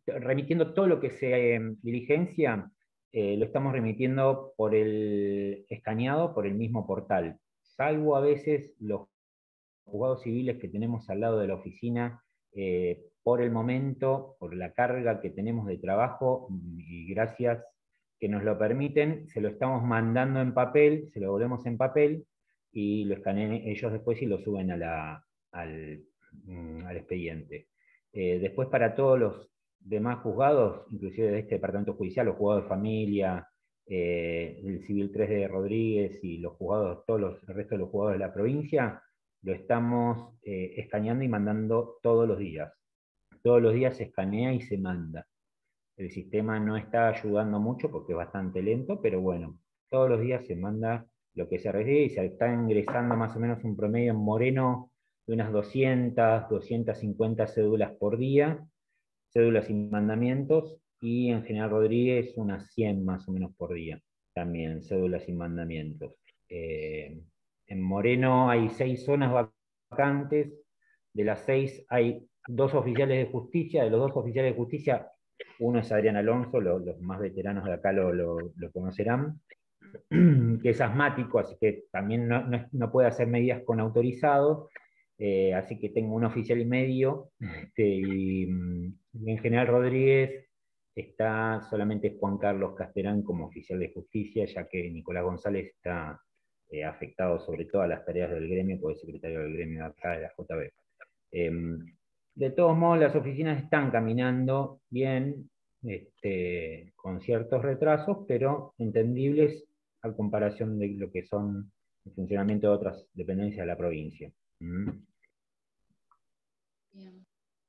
remitiendo todo lo que se eh, diligencia, eh, lo estamos remitiendo por el escaneado, por el mismo portal, salvo a veces los juzgados civiles que tenemos al lado de la oficina, eh, por el momento, por la carga que tenemos de trabajo, y gracias que nos lo permiten, se lo estamos mandando en papel, se lo volvemos en papel, y lo escanean ellos después y lo suben a la, al, al expediente. Eh, después para todos los demás juzgados, inclusive de este departamento judicial, los juzgados de familia, eh, el Civil tres de Rodríguez y los juzgados, todos los, el resto de los juzgados de la provincia, lo estamos eh, escaneando y mandando todos los días. Todos los días se escanea y se manda. El sistema no está ayudando mucho porque es bastante lento, pero bueno, todos los días se manda lo que se recibe y se está ingresando más o menos un promedio en Moreno de unas doscientas, doscientas cincuenta cédulas por día, cédulas y mandamientos, y en General Rodríguez unas cien más o menos por día, también cédulas y mandamientos. Eh, en Moreno hay seis zonas vacantes, de las seis hay dos oficiales de justicia, de los dos oficiales de justicia, uno es Adrián Alonso, lo, los más veteranos de acá lo, lo, lo conocerán, que es asmático, así que también no, no, no puede hacer medidas con autorizado, eh, así que tengo un oficial y medio, este, y, y en General Rodríguez está solamente Juan Carlos Casterán como oficial de justicia, ya que Nicolás González está eh, afectado sobre todas las tareas del gremio, porque es secretario del gremio acá de la J B. Eh, de todos modos, las oficinas están caminando bien, este, con ciertos retrasos, pero entendibles a comparación de lo que son el funcionamiento de otras dependencias de la provincia. ¿Mm? Bien.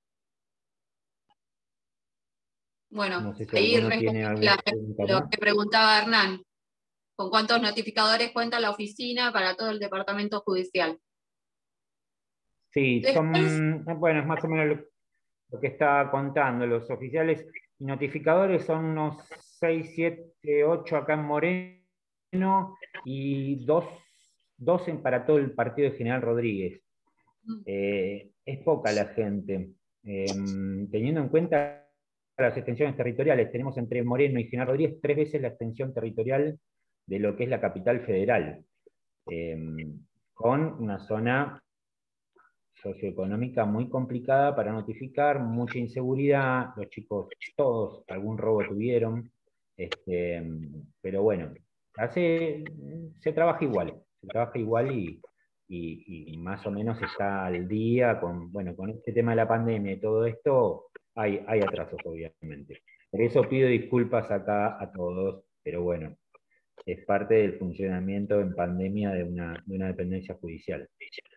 Bueno, No sé si ahí alguno tiene alguna pregunta lo más. que preguntaba Hernán. ¿Con cuántos notificadores cuenta la oficina para todo el departamento judicial? Sí, Después, son, bueno, es más o menos lo, lo que estaba contando. Los oficiales y notificadores son unos seis, siete, ocho acá en Moreno y dos, dos en, para todo el partido de General Rodríguez. Eh, es poca la gente. Eh, teniendo en cuenta las extensiones territoriales, tenemos entre Moreno y General Rodríguez tres veces la extensión territorial de lo que es la capital federal, eh, con una zona socioeconómica muy complicada para notificar, mucha inseguridad, los chicos todos algún robo tuvieron, este, pero bueno, hace, se trabaja igual, se trabaja igual y, y, y más o menos está al día con, bueno, con este tema de la pandemia y todo esto, hay, hay atrasos obviamente. Por eso pido disculpas acá a todos, pero bueno, es parte del funcionamiento en pandemia de una, de una dependencia judicial.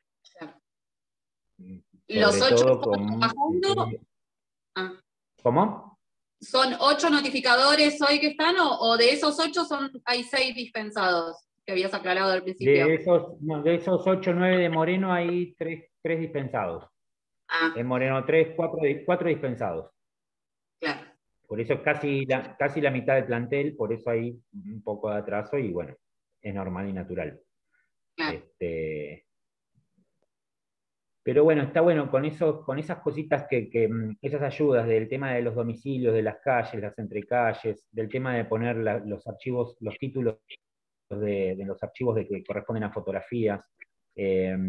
los Sobre ocho todo están con... trabajando. Ah. ¿Cómo? ¿Son ocho notificadores hoy que están o, o de esos ocho son, hay seis dispensados? Que habías aclarado al principio. De esos, no, de esos ocho o nueve de Moreno hay tres, tres dispensados. Ah. En Moreno tres, cuatro, cuatro dispensados. Claro. Por eso es casi la, casi la mitad del plantel, por eso hay un poco de atraso y bueno, es normal y natural. Claro. Este, pero bueno, está bueno con, esos, con esas cositas, que, que, esas ayudas del tema de los domicilios, de las calles, las entrecalles, del tema de poner la, los archivos, los títulos de, de los archivos de que corresponden a fotografías. Eh,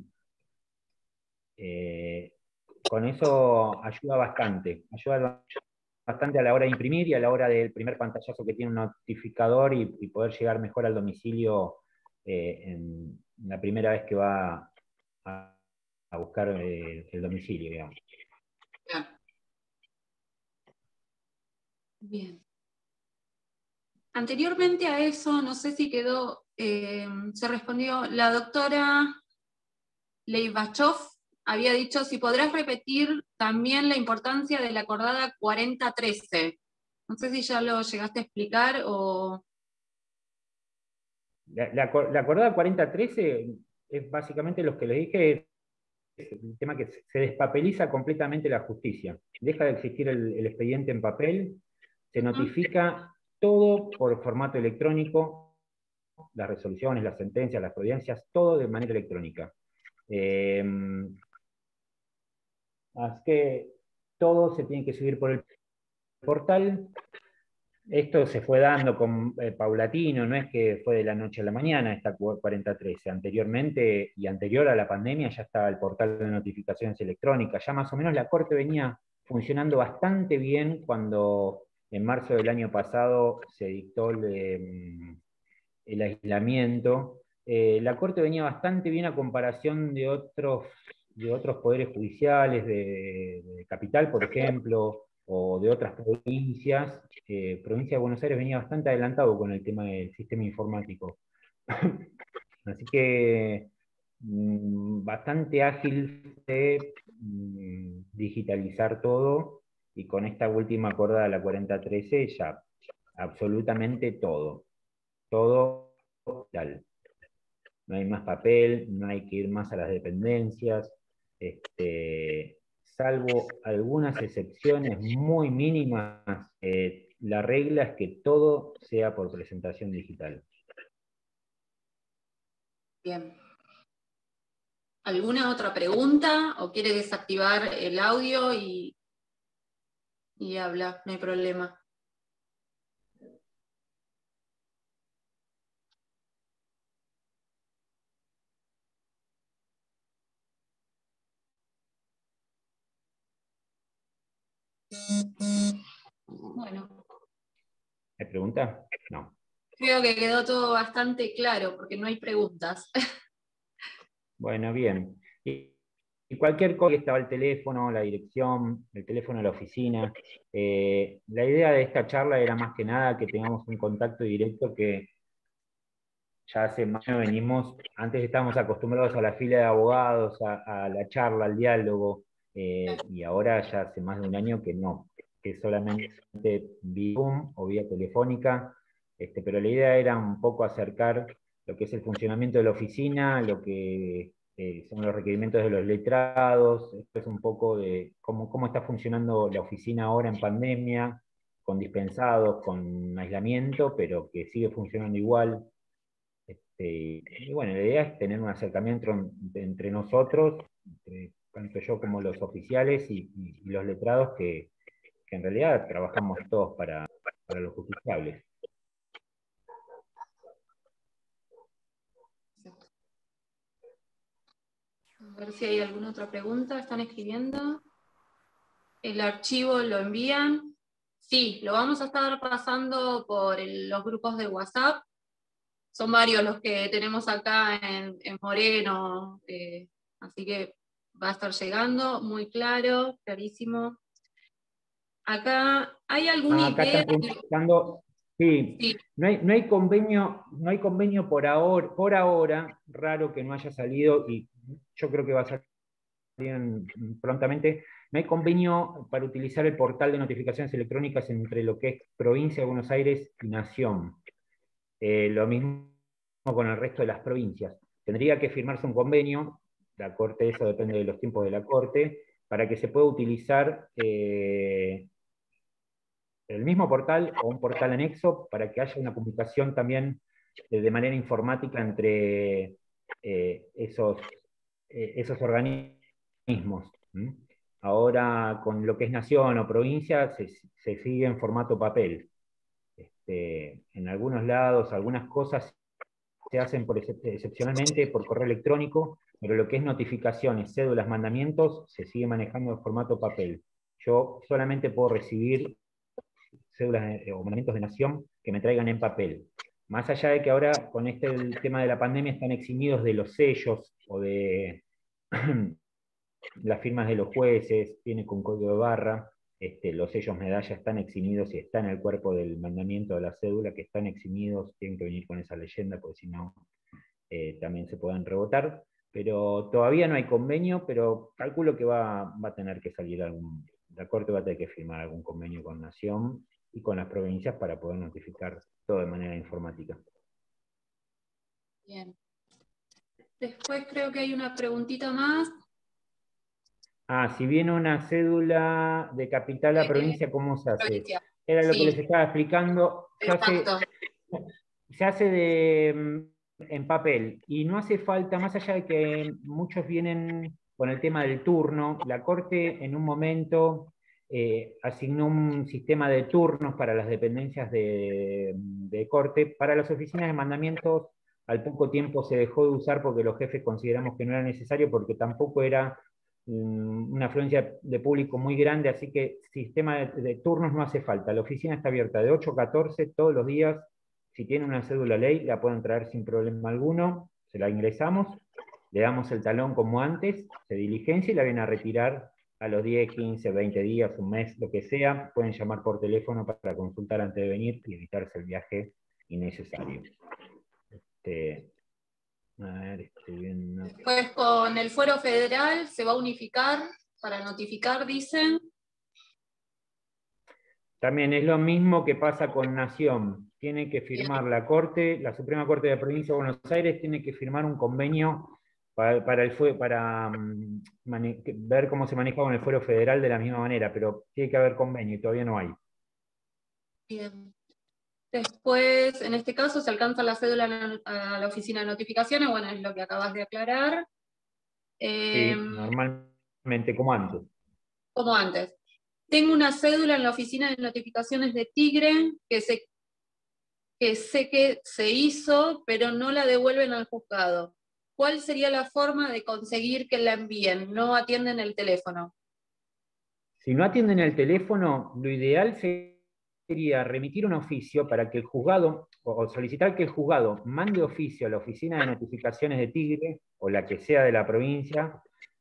eh, con eso ayuda bastante, ayuda bastante a la hora de imprimir y a la hora del primer pantallazo que tiene un notificador y, y poder llegar mejor al domicilio eh, en la primera vez que va a, a buscar eh, el domicilio, digamos. Claro. Bien. Anteriormente a eso, no sé si quedó, eh, se respondió, la doctora Leibachov había dicho si podrás repetir también la importancia de la acordada cuarenta trece. No sé si ya lo llegaste a explicar o... La, la, la acordada cuarenta trece es básicamente lo que les dije, es el tema que se despapeliza completamente la justicia. Deja de existir el, el expediente en papel, se notifica todo por formato electrónico, las resoluciones, las sentencias, las audiencias, todo de manera electrónica. Eh, así que todo se tiene que subir por el portal. Esto se fue dando con, eh, paulatino, no es que fue de la noche a la mañana esta cuarenta trece. Anteriormente y anterior a la pandemia ya estaba el portal de notificaciones electrónicas. Ya más o menos la Corte venía funcionando bastante bien cuando en marzo del año pasado se dictó el, eh, el aislamiento. Eh, la Corte venía bastante bien a comparación de otros, de otros poderes judiciales, de, de Capital, por ejemplo, o de otras provincias. Eh, provincia de Buenos Aires venía bastante adelantado con el tema del sistema informático. Así que mmm, bastante ágil de mmm, digitalizar todo, y con esta última acordada, la cuarenta trece, ya absolutamente todo. Todo tal. No hay más papel, no hay que ir más a las dependencias, este, salvo algunas excepciones muy mínimas, eh, la regla es que todo sea por presentación digital. Bien. ¿Alguna otra pregunta? ¿O quiere desactivar el audio y, y habla? No hay problema. Bueno. ¿Hay pregunta? No. Creo que quedó todo bastante claro, porque no hay preguntas. Bueno, bien. Y, y cualquier cosa, estaba el teléfono, la dirección, el teléfono de la oficina. Eh, la idea de esta charla era más que nada que tengamos un contacto directo, que ya hace más años venimos, antes estábamos acostumbrados a la fila de abogados, a, a la charla, al diálogo, eh, y ahora ya hace más de un año que no, que es solamente vía Zoom o vía telefónica, este, pero la idea era un poco acercar lo que es el funcionamiento de la oficina, lo que eh, son los requerimientos de los letrados. Esto es un poco de cómo, cómo está funcionando la oficina ahora en pandemia, con dispensados, con aislamiento, pero que sigue funcionando igual. Este, y bueno, la idea es tener un acercamiento entre, entre nosotros, entre, tanto yo como los oficiales y, y, y los letrados, que, que en realidad trabajamos todos para, para los justiciables. A ver si hay alguna otra pregunta. ¿Están escribiendo? ¿El archivo lo envían? Sí, lo vamos a estar pasando por el, los grupos de WhatsApp. Son varios los que tenemos acá en, en Moreno, eh, así que va a estar llegando, muy claro, clarísimo. Acá, ¿hay alguna Ah, acá idea? están preguntando, sí, Sí. no hay, no hay convenio, no hay convenio por ahora, por ahora, raro que no haya salido, y yo creo que va a salir en, prontamente. No hay convenio para utilizar el portal de notificaciones electrónicas entre lo que es Provincia de Buenos Aires y Nación. Eh, lo mismo con el resto de las provincias. Tendría que firmarse un convenio, la Corte, eso depende de los tiempos de la Corte, para que se pueda utilizar eh, el mismo portal o un portal anexo, para que haya una comunicación también eh, de manera informática entre eh, esos, eh, esos organismos. ¿Mm? Ahora, con lo que es nación o provincia, se, se sigue en formato papel. Este, en algunos lados, algunas cosas se hacen por excep excepcionalmente por correo electrónico, pero lo que es notificaciones, cédulas, mandamientos, se sigue manejando en formato papel. Yo solamente puedo recibir cédulas eh, o mandamientos de nación que me traigan en papel. Más allá de que ahora, con este el tema de la pandemia, están eximidos de los sellos o de las firmas de los jueces, viene con código de barra. Este, los sellos medalla están eximidos y está en el cuerpo del mandamiento de la cédula, que están eximidos, tienen que venir con esa leyenda, porque si no, eh, también se pueden rebotar. Pero todavía no hay convenio, pero calculo que va, va a tener que salir algún, la Corte va a tener que firmar algún convenio con Nación y con las provincias para poder notificar todo de manera informática. Bien. Después creo que hay una preguntita más. Ah, si viene una cédula de capital a provincia, ¿cómo se hace? Provincia. Era lo Sí. que les estaba explicando. Se hace, Exacto. se hace de, en papel, y no hace falta, más allá de que muchos vienen con el tema del turno, la Corte en un momento eh, asignó un sistema de turnos para las dependencias de, de corte. Para las oficinas de mandamientos, al poco tiempo se dejó de usar porque los jefes consideramos que no era necesario, porque tampoco era um, una afluencia de público muy grande, así que sistema de, de turnos no hace falta. La oficina está abierta de ocho a catorce todos los días. Si tiene una cédula ley, la pueden traer sin problema alguno, se la ingresamos, le damos el talón como antes, se diligencia y la vienen a retirar a los diez, quince, veinte días, un mes, lo que sea. Pueden llamar por teléfono para consultar antes de venir y evitarse el viaje innecesario. Este, a ver, estoy viendo. Después con el fuero federal se va a unificar para notificar, dicen. También es lo mismo que pasa con Nación. Tiene que firmar la Corte, la Suprema Corte de la Provincia de Buenos Aires tiene que firmar un convenio para, para, el fue, para um, ver cómo se maneja con el fuero federal de la misma manera, pero tiene que haber convenio y todavía no hay. Bien. Después, en este caso, se alcanza la cédula a la oficina de notificaciones, bueno, es lo que acabas de aclarar. Eh, sí, normalmente como antes. Como antes. Tengo una cédula en la oficina de notificaciones de Tigre que sé, que sé que se hizo, pero no la devuelven al juzgado. ¿Cuál sería la forma de conseguir que la envíen? No atienden el teléfono. Si no atienden el teléfono, lo ideal sería remitir un oficio para que el juzgado, o solicitar que el juzgado mande oficio a la oficina de notificaciones de Tigre, o la que sea de la provincia,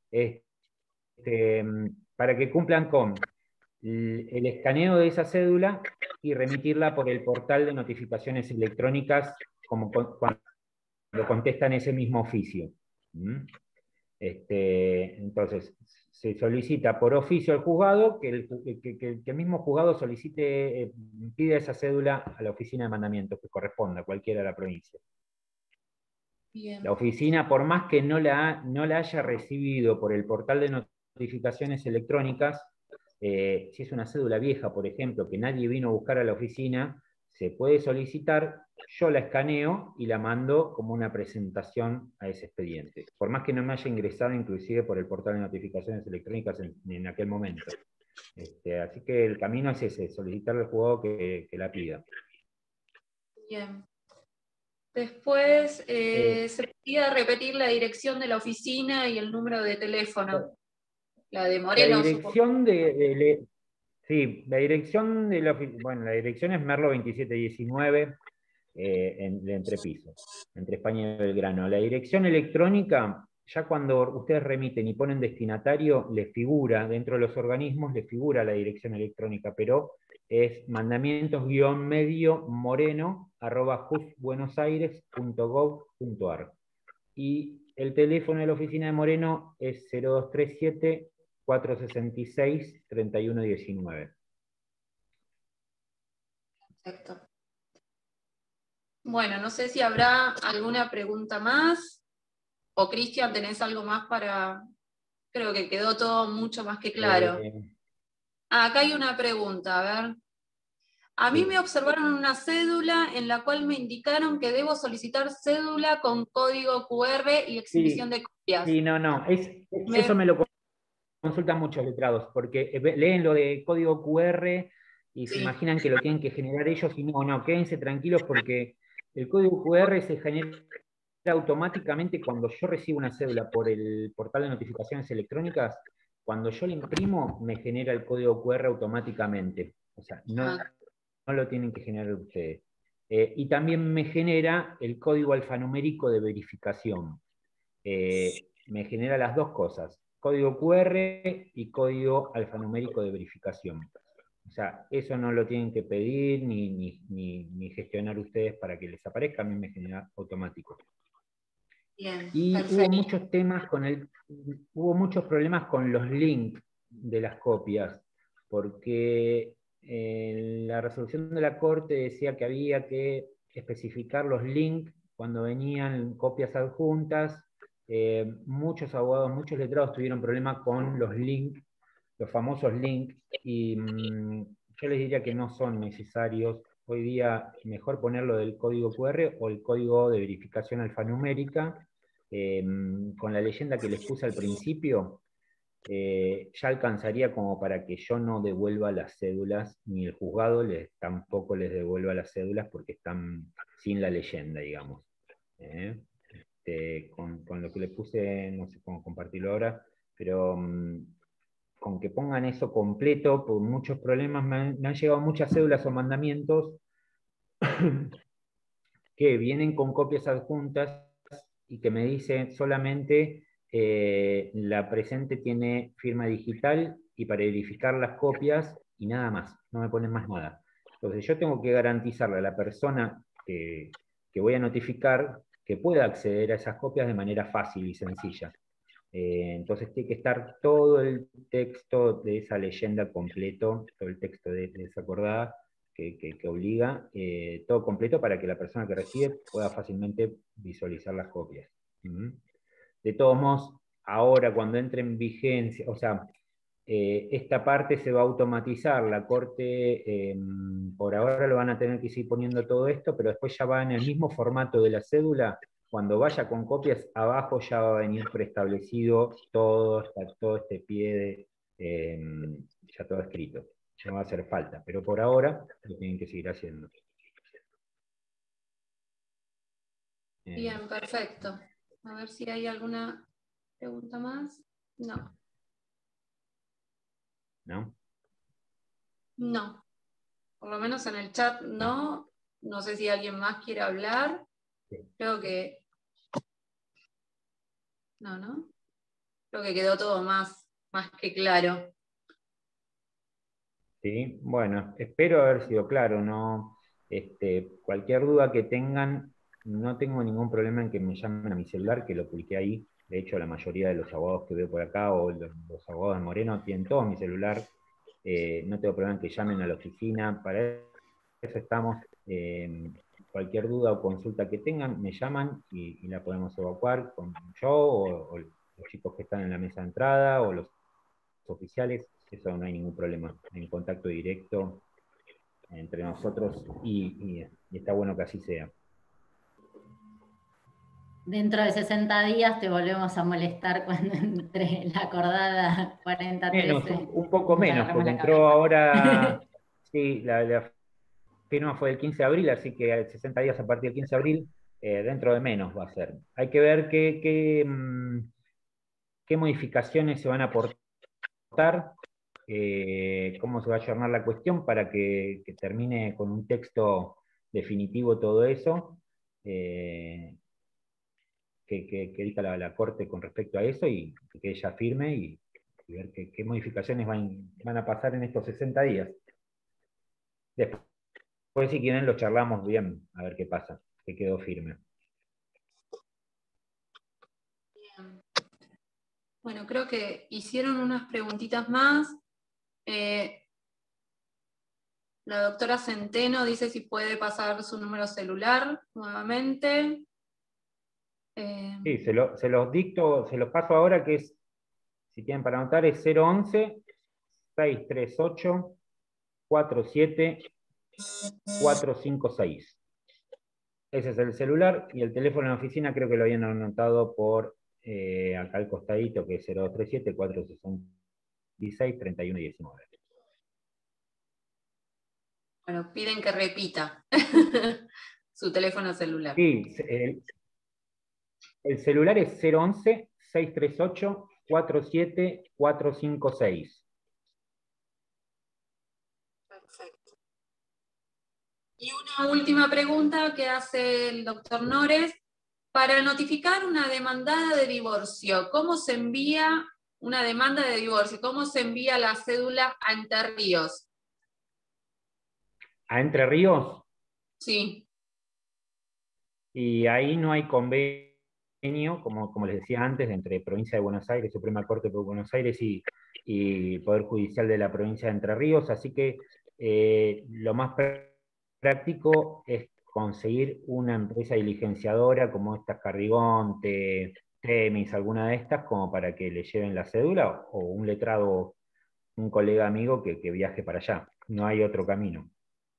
este, para que cumplan con el escaneo de esa cédula y remitirla por el portal de notificaciones electrónicas como cuando contestan ese mismo oficio. ¿Mm? Este, entonces, se solicita por oficio al juzgado que el, que, que, que el mismo juzgado solicite, eh, pida esa cédula a la oficina de mandamientos que corresponda, cualquiera de la provincia. Bien. La oficina, por más que no la, no la haya recibido por el portal de notificaciones electrónicas, eh, si es una cédula vieja, por ejemplo, que nadie vino a buscar a la oficina, se puede solicitar, yo la escaneo y la mando como una presentación a ese expediente, por más que no me haya ingresado inclusive por el portal de notificaciones electrónicas en, en aquel momento. Este, así que el camino es ese, solicitarle al juzgado que, que la pida. Bien. Después, eh, eh, se podía repetir la dirección de la oficina y el número de teléfono. La de Moreno, la dirección de, de, de, sí, la dirección de la bueno, la dirección es Merlo veintisiete diecinueve, eh, en, de entrepiso, entre España y Belgrano. La dirección electrónica, ya cuando ustedes remiten y ponen destinatario, les figura, dentro de los organismos, les figura la dirección electrónica, pero es mandamientos-medio moreno arroba jusbuenosaires punto gov punto ar. Y el teléfono de la oficina de Moreno es cero dos tres siete, cuatro seis seis, tres uno uno nueve. Perfecto. Bueno, no sé si habrá alguna pregunta más. O Cristian, ¿tenés algo más para...? Creo que quedó todo mucho más que claro. Eh, Ah, acá hay una pregunta, a ver. A mí sí. me observaron una cédula en la cual me indicaron que debo solicitar cédula con código cu erre y exhibición Sí, de copias. sí, no, no. Es, Me- eso me lo consultan muchos letrados, porque leen lo de código cu erre y se Sí. imaginan que lo tienen que generar ellos, y no, no, quédense tranquilos porque el código cu erre se genera automáticamente cuando yo recibo una cédula por el portal de notificaciones electrónicas. Cuando yo la imprimo, me genera el código cu erre automáticamente. O sea, no, Ah. no lo tienen que generar ustedes. Eh, y también me genera el código alfanumérico de verificación. Eh, me genera las dos cosas, código cu erre y código alfanumérico de verificación. O sea, eso no lo tienen que pedir ni, ni, ni, ni gestionar ustedes para que les aparezca, a mí me genera automático. Bien, y perfecto. hubo muchos temas con el, hubo muchos problemas con los links de las copias, porque eh, la resolución de la Corte decía que había que especificar los links cuando venían copias adjuntas. Eh, muchos abogados, muchos letrados tuvieron problemas con los links, los famosos links, y mmm, yo les diría que no son necesarios. Hoy día mejor ponerlo del código cu erre o el código de verificación alfanumérica, eh, con la leyenda que les puse al principio. eh, ya alcanzaría como para que yo no devuelva las cédulas, ni el juzgado les, tampoco les devuelva las cédulas porque están sin la leyenda, digamos. ¿eh? Este, con, con lo que le puse, no sé cómo compartirlo ahora, pero um, con que pongan eso completo, por muchos problemas, me han, me han llegado muchas cédulas o mandamientos que vienen con copias adjuntas y que me dicen solamente eh, la presente tiene firma digital y para verificar las copias y nada más, no me ponen más nada. Entonces yo tengo que garantizarle a la persona que, que voy a notificar que pueda acceder a esas copias de manera fácil y sencilla. Eh, entonces tiene que estar todo el texto de esa leyenda completo, todo el texto de, de esa acordada, que, que, que obliga, eh, todo completo para que la persona que recibe pueda fácilmente visualizar las copias. ¿Mm? De todos modos, ahora cuando entre en vigencia, o sea, eh, esta parte se va a automatizar, la Corte eh, por ahora lo van a tener que seguir poniendo todo esto, pero después ya va en el mismo formato de la cédula, cuando vaya con copias, abajo ya va a venir preestablecido todo, todo este pie de, eh, ya todo escrito. No va a hacer falta, pero por ahora lo tienen que seguir haciendo. Bien, eh, perfecto. A ver si hay alguna pregunta más. No. ¿No? No. Por lo menos en el chat no. No sé si alguien más quiere hablar. Sí. Creo que... No, ¿no? Creo que quedó todo más, más que claro. Sí, bueno, espero haber sido claro, ¿no? Este, cualquier duda que tengan, no tengo ningún problema en que me llamen a mi celular, que lo publiqué ahí. De hecho, la mayoría de los abogados que veo por acá, o los, los abogados de Moreno, tienen todo mi celular. Eh, no tengo problema en que llamen a la oficina, para eso estamos. Eh, cualquier duda o consulta que tengan, me llaman y, y la podemos evacuar con yo o, o los chicos que están en la mesa de entrada o los oficiales. Eso no hay ningún problema, en contacto directo entre nosotros y, y, y está bueno que así sea. Dentro de sesenta días te volvemos a molestar cuando entre la acordada cuarenta trece. Menos, un, un poco menos, porque entró ahora, sí, la, la firma fue el quince de abril, así que sesenta días a partir del quince de abril, eh, dentro de menos va a ser. Hay que ver qué, qué, qué modificaciones se van a aportar, eh, cómo se va a ayornar la cuestión para que, que termine con un texto definitivo todo eso, eh, que, que, que dicta la, la Corte con respecto a eso y que ella firme y, y ver qué, qué modificaciones van, van a pasar en estos sesenta días. Después, si quieren, lo charlamos bien, a ver qué pasa, que quedó firme. Bien. Bueno, creo que hicieron unas preguntitas más. Eh, la doctora Centeno dice si puede pasar su número celular nuevamente. Eh, sí, se, lo, se los dicto, se los paso ahora, que es, si quieren para anotar, es cero once, seis tres ocho, cuatro siete, cuatro cinco seis. Ese es el celular, y el teléfono en la oficina creo que lo habían anotado por eh, acá al costadito, que es cero dos tres siete, cuatro seis seis, tres uno uno nueve. bueno, piden que repita su teléfono celular. Sí, el, el celular es cero once, seis tres ocho, cuatro siete, cuatro cinco seis. Perfecto. Y una última pregunta que hace el doctor Nores. Para notificar una demandada de divorcio, ¿cómo se envía una demanda de divorcio? ¿Cómo se envía la cédula a Entre Ríos? ¿A Entre Ríos? Sí. Y ahí no hay convenio, como, como les decía antes, entre Provincia de Buenos Aires, Suprema Corte de Buenos Aires y, y Poder Judicial de la Provincia de Entre Ríos, así que eh, lo más práctico es conseguir una empresa diligenciadora como esta Carrigón, Temis, alguna de estas, como para que le lleven la cédula, o un letrado, un colega amigo que, que viaje para allá. No hay otro camino.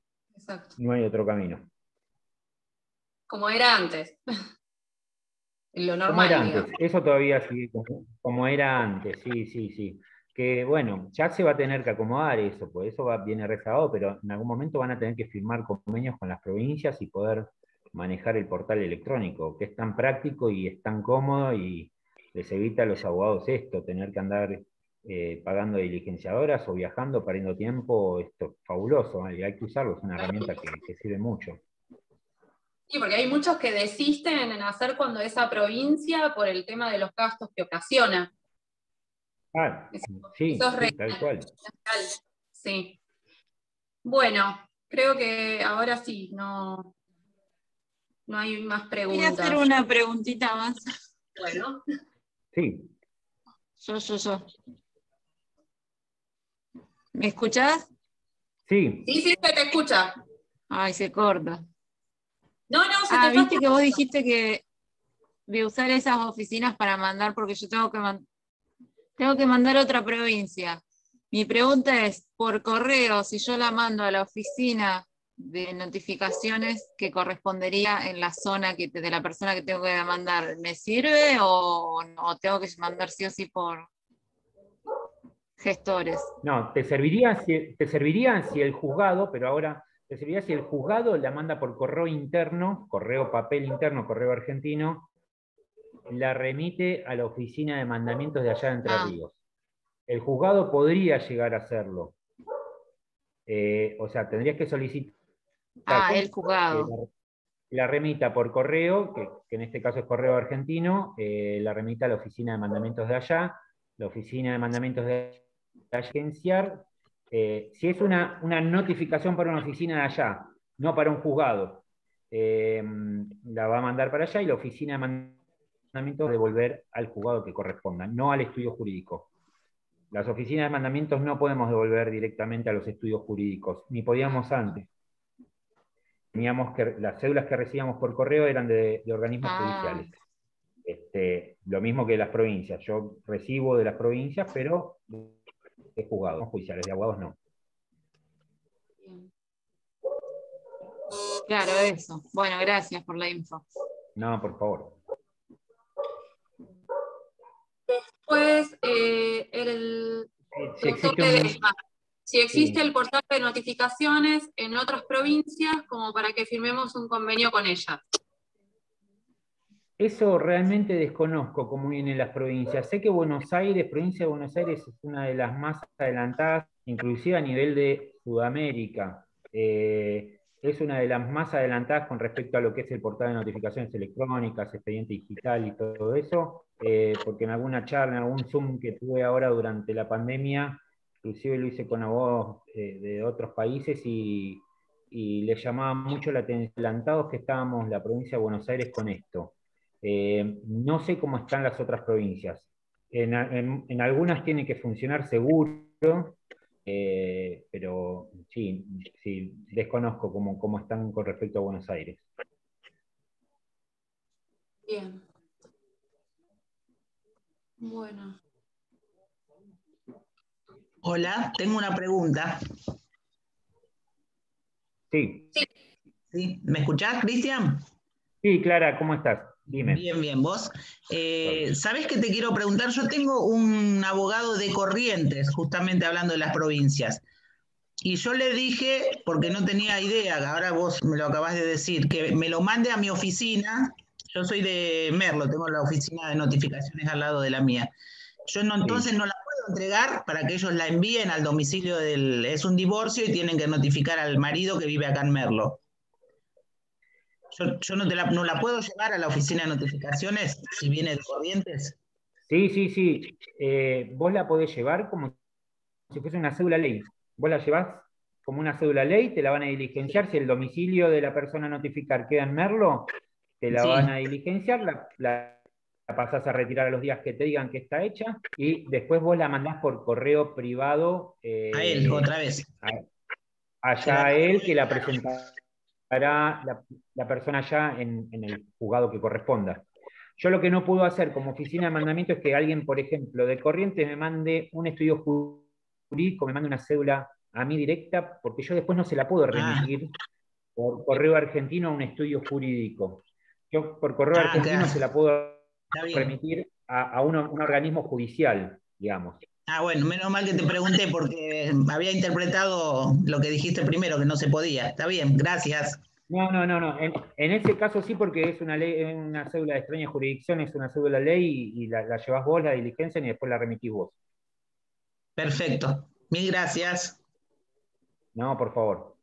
Exacto. No hay otro camino. Como era antes. lo normal. Como era antes, digamos. eso todavía sigue como, como era antes, sí, sí, sí. Que bueno, ya se va a tener que acomodar eso, pues eso va, viene rezagado, pero en algún momento van a tener que firmar convenios con las provincias y poder manejar el portal electrónico, que es tan práctico y es tan cómodo y les evita a los abogados esto, tener que andar eh, pagando diligenciadoras o viajando, perdiendo tiempo. Esto es fabuloso, ¿eh? Y hay que usarlo, es una herramienta que, que sirve mucho. Sí, porque hay muchos que desisten en hacer cuando esa provincia por el tema de los gastos que ocasiona. Ah, Eso, sí, eso es sí, real, tal cual. real. Sí. Bueno, creo que ahora sí, no, no hay más Voy a preguntas. hacer una preguntita más. Bueno. Sí. Yo, yo, yo. ¿Me escuchás? Sí. Sí, sí, se te escucha. Ay, se corta. No, no, se Ah, te viste está... que vos dijiste que de usar esas oficinas para mandar, porque yo tengo que, man- tengo que mandar a otra provincia. Mi pregunta es, por correo, si yo la mando a la oficina de notificaciones que correspondería en la zona que, de la persona que tengo que mandar, ¿me sirve o, o tengo que mandar sí o sí por gestores? No, te serviría, si, te serviría si el juzgado, pero ahora te serviría si el juzgado la manda por correo interno, correo papel interno, correo argentino, la remite a la oficina de mandamientos de allá de Entre Ah. Ríos. El juzgado podría llegar a hacerlo. Eh, o sea, tendrías que solicitar Ah, el que juzgado. la, la remita por correo, que, que en este caso es correo argentino, eh, la remita a la oficina de mandamientos de allá, la oficina de mandamientos de agenciar, eh, si es una, una notificación para una oficina de allá, no para un juzgado, eh, la va a mandar para allá y la oficina de mandamientos devolver al juzgado que corresponda, no al estudio jurídico. Las oficinas de mandamientos no podemos devolver directamente a los estudios jurídicos, ni podíamos antes. Teníamos que, las cédulas que recibíamos por correo eran de, de organismos Ah. judiciales. Este, lo mismo que las provincias. Yo recibo de las provincias, pero de juzgados judiciales, de abogados no. Claro, eso. Bueno, gracias por la info. No, por favor. Después, eh, el Si doctor existe un... Ledesma, si existe Sí. el portal de notificaciones en otras provincias, como para que firmemos un convenio con ellas. Eso realmente desconozco cómo vienen las provincias. Sé que Buenos Aires, provincia de Buenos Aires, es una de las más adelantadas, inclusive a nivel de Sudamérica. Eh, es una de las más adelantadas con respecto a lo que es el portal de notificaciones electrónicas, expediente digital y todo eso, eh, porque en alguna charla, en algún Zoom que tuve ahora durante la pandemia, inclusive lo hice con abogados eh, de otros países y, y les llamaba mucho la atención, adelantados que estábamos la provincia de Buenos Aires con esto. Eh, no sé cómo están las otras provincias. En, en, en algunas tiene que funcionar seguro, eh, pero sí, sí, desconozco cómo, cómo están con respecto a Buenos Aires. Bien. Bueno. Hola, tengo una pregunta. Sí. ¿Sí? ¿Me escuchás, Cristian? Sí, Clara, ¿cómo estás? Dime. Bien, bien, vos. Eh, ¿Sabés qué te quiero preguntar? Yo tengo un abogado de Corrientes, justamente hablando de las provincias. Y yo le dije, porque no tenía idea, ahora vos me lo acabás de decir, que me lo mande a mi oficina. Yo soy de Merlo, tengo la oficina de notificaciones al lado de la mía. Yo no, entonces Sí. no la puedo entregar para que ellos la envíen al domicilio del... Es un divorcio y tienen que notificar al marido que vive acá en Merlo. Yo, yo no, te la, no la puedo llevar a la oficina de notificaciones si viene de Corrientes. Sí, sí, sí. Eh, vos la podés llevar como si fuese una cédula ley. Vos la llevás como una cédula ley, te la van a diligenciar. Si el domicilio de la persona a notificar queda en Merlo, te la Sí. van a diligenciar, la, la, la pasás a retirar a los días que te digan que está hecha, y después vos la mandás por correo privado eh, A él, otra vez. a, allá a él, que la presentará la, la persona allá en, en el juzgado que corresponda. Yo lo que no puedo hacer como oficina de mandamiento es que alguien, por ejemplo, de Corrientes me mande un estudio jurídico, me mande una cédula a mí directa, porque yo después no se la puedo remitir ah. por correo argentino a un estudio jurídico. Yo por correo ah, argentino claro. se la puedo remitir a, a un, un organismo judicial, digamos. Ah, bueno, menos mal que te pregunté porque había interpretado lo que dijiste primero, que no se podía. Está bien, gracias. No, no, no, no. En, en ese caso sí, porque es una ley, es una cédula de extraña jurisdicción, es una cédula de ley y, y la, la llevas vos, la diligencia, y después la remitís vos. Perfecto. Mil gracias. No, por favor.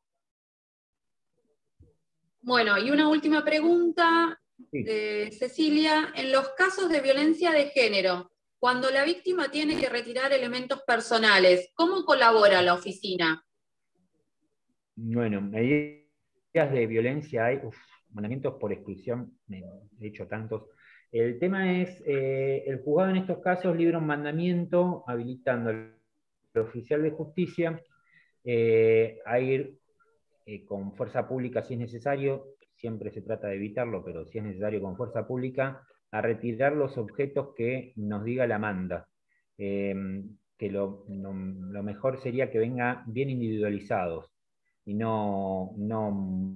Bueno, y una última pregunta Sí. de Cecilia. En los casos de violencia de género, cuando la víctima tiene que retirar elementos personales, ¿cómo colabora la oficina? Bueno, medidas de violencia hay, uf, mandamientos por exclusión, me he hecho tantos. El tema es, eh, el juzgado en estos casos libra un mandamiento habilitando al oficial de justicia eh, a ir eh, con fuerza pública si es necesario, siempre se trata de evitarlo, pero si es necesario con fuerza pública, a retirar los objetos que nos diga la manda. Eh, que lo, lo, lo mejor sería que venga bien individualizados y no, no,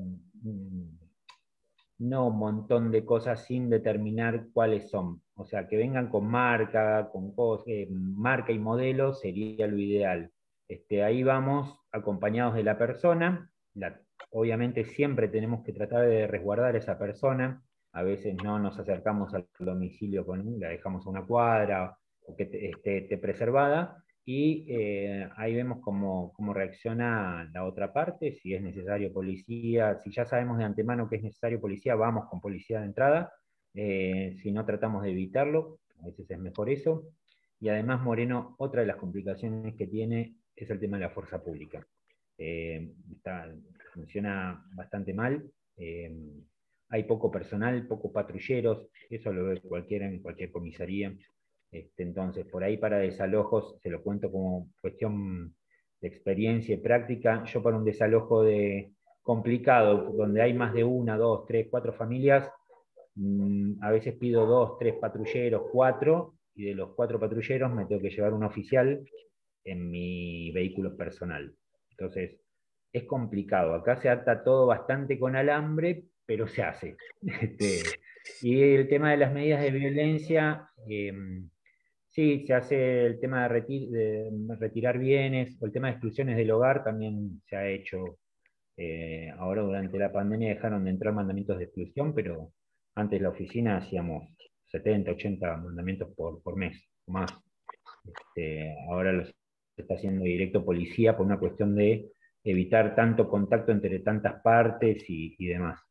no un montón de cosas sin determinar cuáles son. O sea, que vengan con marca, con cosas, eh, marca y modelo sería lo ideal. Este, ahí vamos acompañados de la persona. La, obviamente siempre tenemos que tratar de resguardar a esa persona. A veces no nos acercamos al domicilio con él, la dejamos a una cuadra o que esté, esté preservada. Y eh, ahí vemos cómo, cómo reacciona la otra parte, si es necesario policía, si ya sabemos de antemano que es necesario policía, vamos con policía de entrada, eh, si no tratamos de evitarlo, a veces es mejor eso. Y además Moreno, otra de las complicaciones que tiene es el tema de la fuerza pública. Eh, está, funciona bastante mal, eh, hay poco personal, pocos patrulleros, eso lo ve cualquiera en cualquier comisaría. Este, entonces, por ahí para desalojos, se lo cuento como cuestión de experiencia y práctica, yo para un desalojo de complicado, donde hay más de una, dos, tres, cuatro familias, mmm, a veces pido dos, tres patrulleros, cuatro, y de los cuatro patrulleros me tengo que llevar un oficial en mi vehículo personal. Entonces, es complicado. Acá se ata todo bastante con alambre, pero se hace. Este, y el tema de las medidas de violencia, eh, sí, se hace el tema de, reti de, retirar bienes, o el tema de exclusiones del hogar también se ha hecho. Eh, ahora durante la pandemia dejaron de entrar mandamientos de exclusión, pero antes la oficina hacíamos setenta, ochenta mandamientos por, por mes, o más. Este, ahora los está haciendo directo policía por una cuestión de evitar tanto contacto entre tantas partes y, y demás.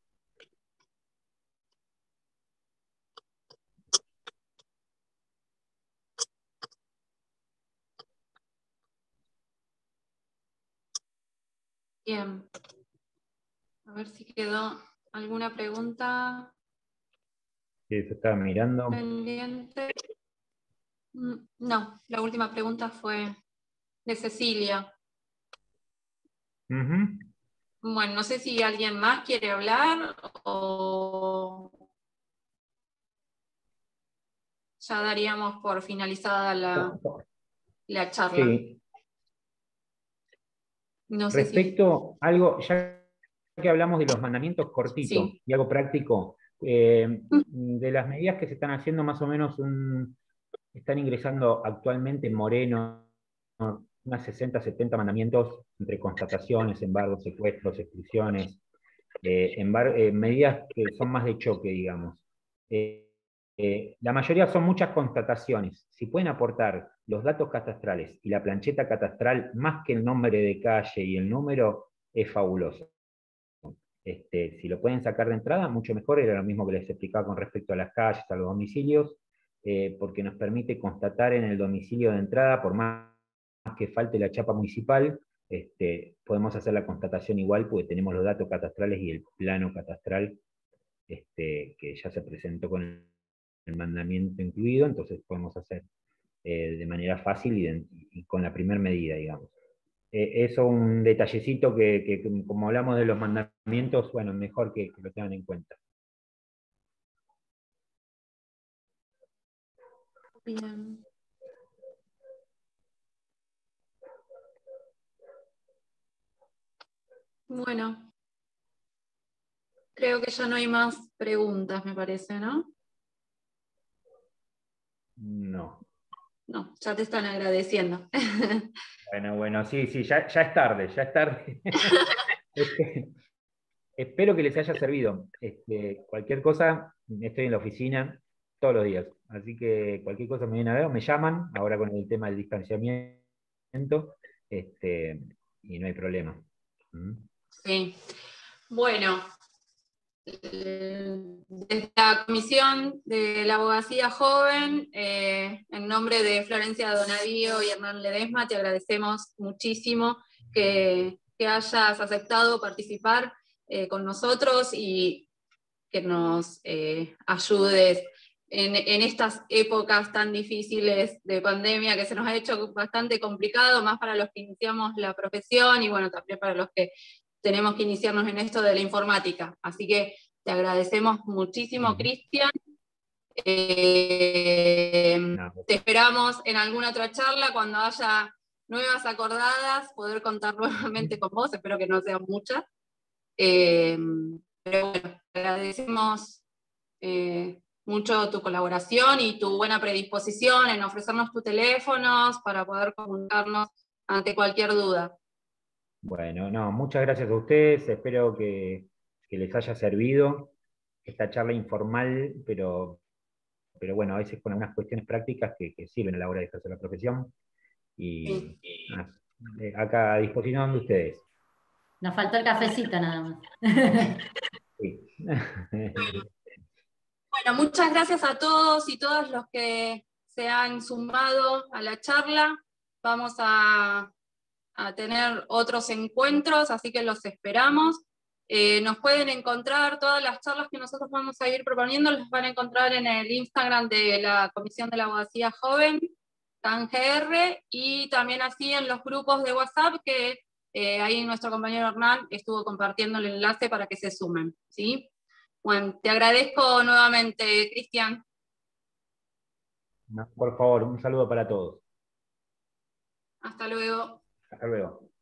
Bien. A ver si quedó alguna pregunta Sí, se estaba mirando. pendiente. No, la última pregunta fue de Cecilia. Uh-huh. Bueno, no sé si alguien más quiere hablar o ya daríamos por finalizada la, la charla. Sí. No sé Respecto si... a algo, ya que hablamos de los mandamientos cortitos Sí. y algo práctico, eh, de las medidas que se están haciendo más o menos, un, están ingresando actualmente en Moreno unas sesenta, setenta mandamientos entre constataciones, embargos, secuestros, exclusiones, eh, embar eh, medidas que son más de choque, digamos. Eh, eh, la mayoría son muchas constataciones. Si pueden aportar los datos catastrales y la plancheta catastral más que el nombre de calle y el número, es fabuloso. Este, si lo pueden sacar de entrada, mucho mejor. Era lo mismo que les explicaba con respecto a las calles, a los domicilios, eh, porque nos permite constatar en el domicilio de entrada, por más que falte la chapa municipal, este, podemos hacer la constatación igual, porque tenemos los datos catastrales y el plano catastral este, que ya se presentó con el, el mandamiento incluido, entonces podemos hacer eh, de manera fácil y, de, y con la primera medida, digamos. Eh, eso un detallecito que, que, como hablamos de los mandamientos, bueno, mejor que, que lo tengan en cuenta. Bien. Bueno, creo que ya no hay más preguntas, me parece, ¿no? No. No, ya te están agradeciendo. Bueno, bueno, sí, sí, ya, ya es tarde, ya es tarde. Este, espero que les haya servido. Este, cualquier cosa, estoy en la oficina todos los días. Así que cualquier cosa me viene a ver o me llaman, ahora con el tema del distanciamiento, este, y no hay problema. ¿Mm? Sí. Bueno, desde la Comisión de la Abogacía Joven, eh, en nombre de Florencia Donavío y Hernán Ledesma, te agradecemos muchísimo que, que hayas aceptado participar eh, con nosotros y que nos eh, ayudes en, en estas épocas tan difíciles de pandemia que se nos ha hecho bastante complicado, más para los que iniciamos la profesión y bueno, también para los que tenemos que iniciarnos en esto de la informática. Así que te agradecemos muchísimo, Cristian. Eh, No. Te esperamos en alguna otra charla cuando haya nuevas acordadas, poder contar nuevamente con vos, espero que no sean muchas. Eh, pero bueno, te agradecemos eh, mucho tu colaboración y tu buena predisposición en ofrecernos tus teléfonos para poder comunicarnos ante cualquier duda. Bueno, no, muchas gracias a ustedes, espero que, que les haya servido esta charla informal, pero, pero bueno, a veces con algunas cuestiones prácticas que, que sirven a la hora de ejercer la profesión. Y Sí. ah, eh, acá a disposición de ustedes. Nos faltó el cafecito nada más. Sí. Bueno, muchas gracias a todos y todas los que se han sumado a la charla. Vamos a, a tener otros encuentros, así que los esperamos. Eh, nos pueden encontrar, todas las charlas que nosotros vamos a ir proponiendo, las van a encontrar en el Instagram de la Comisión de la Abogacía Joven, C A N G R, y también así en los grupos de WhatsApp que eh, ahí nuestro compañero Hernán estuvo compartiendo el enlace para que se sumen, ¿sí? Bueno, te agradezco nuevamente, Cristian. No, por favor, un saludo para todos. Hasta luego. Hasta luego.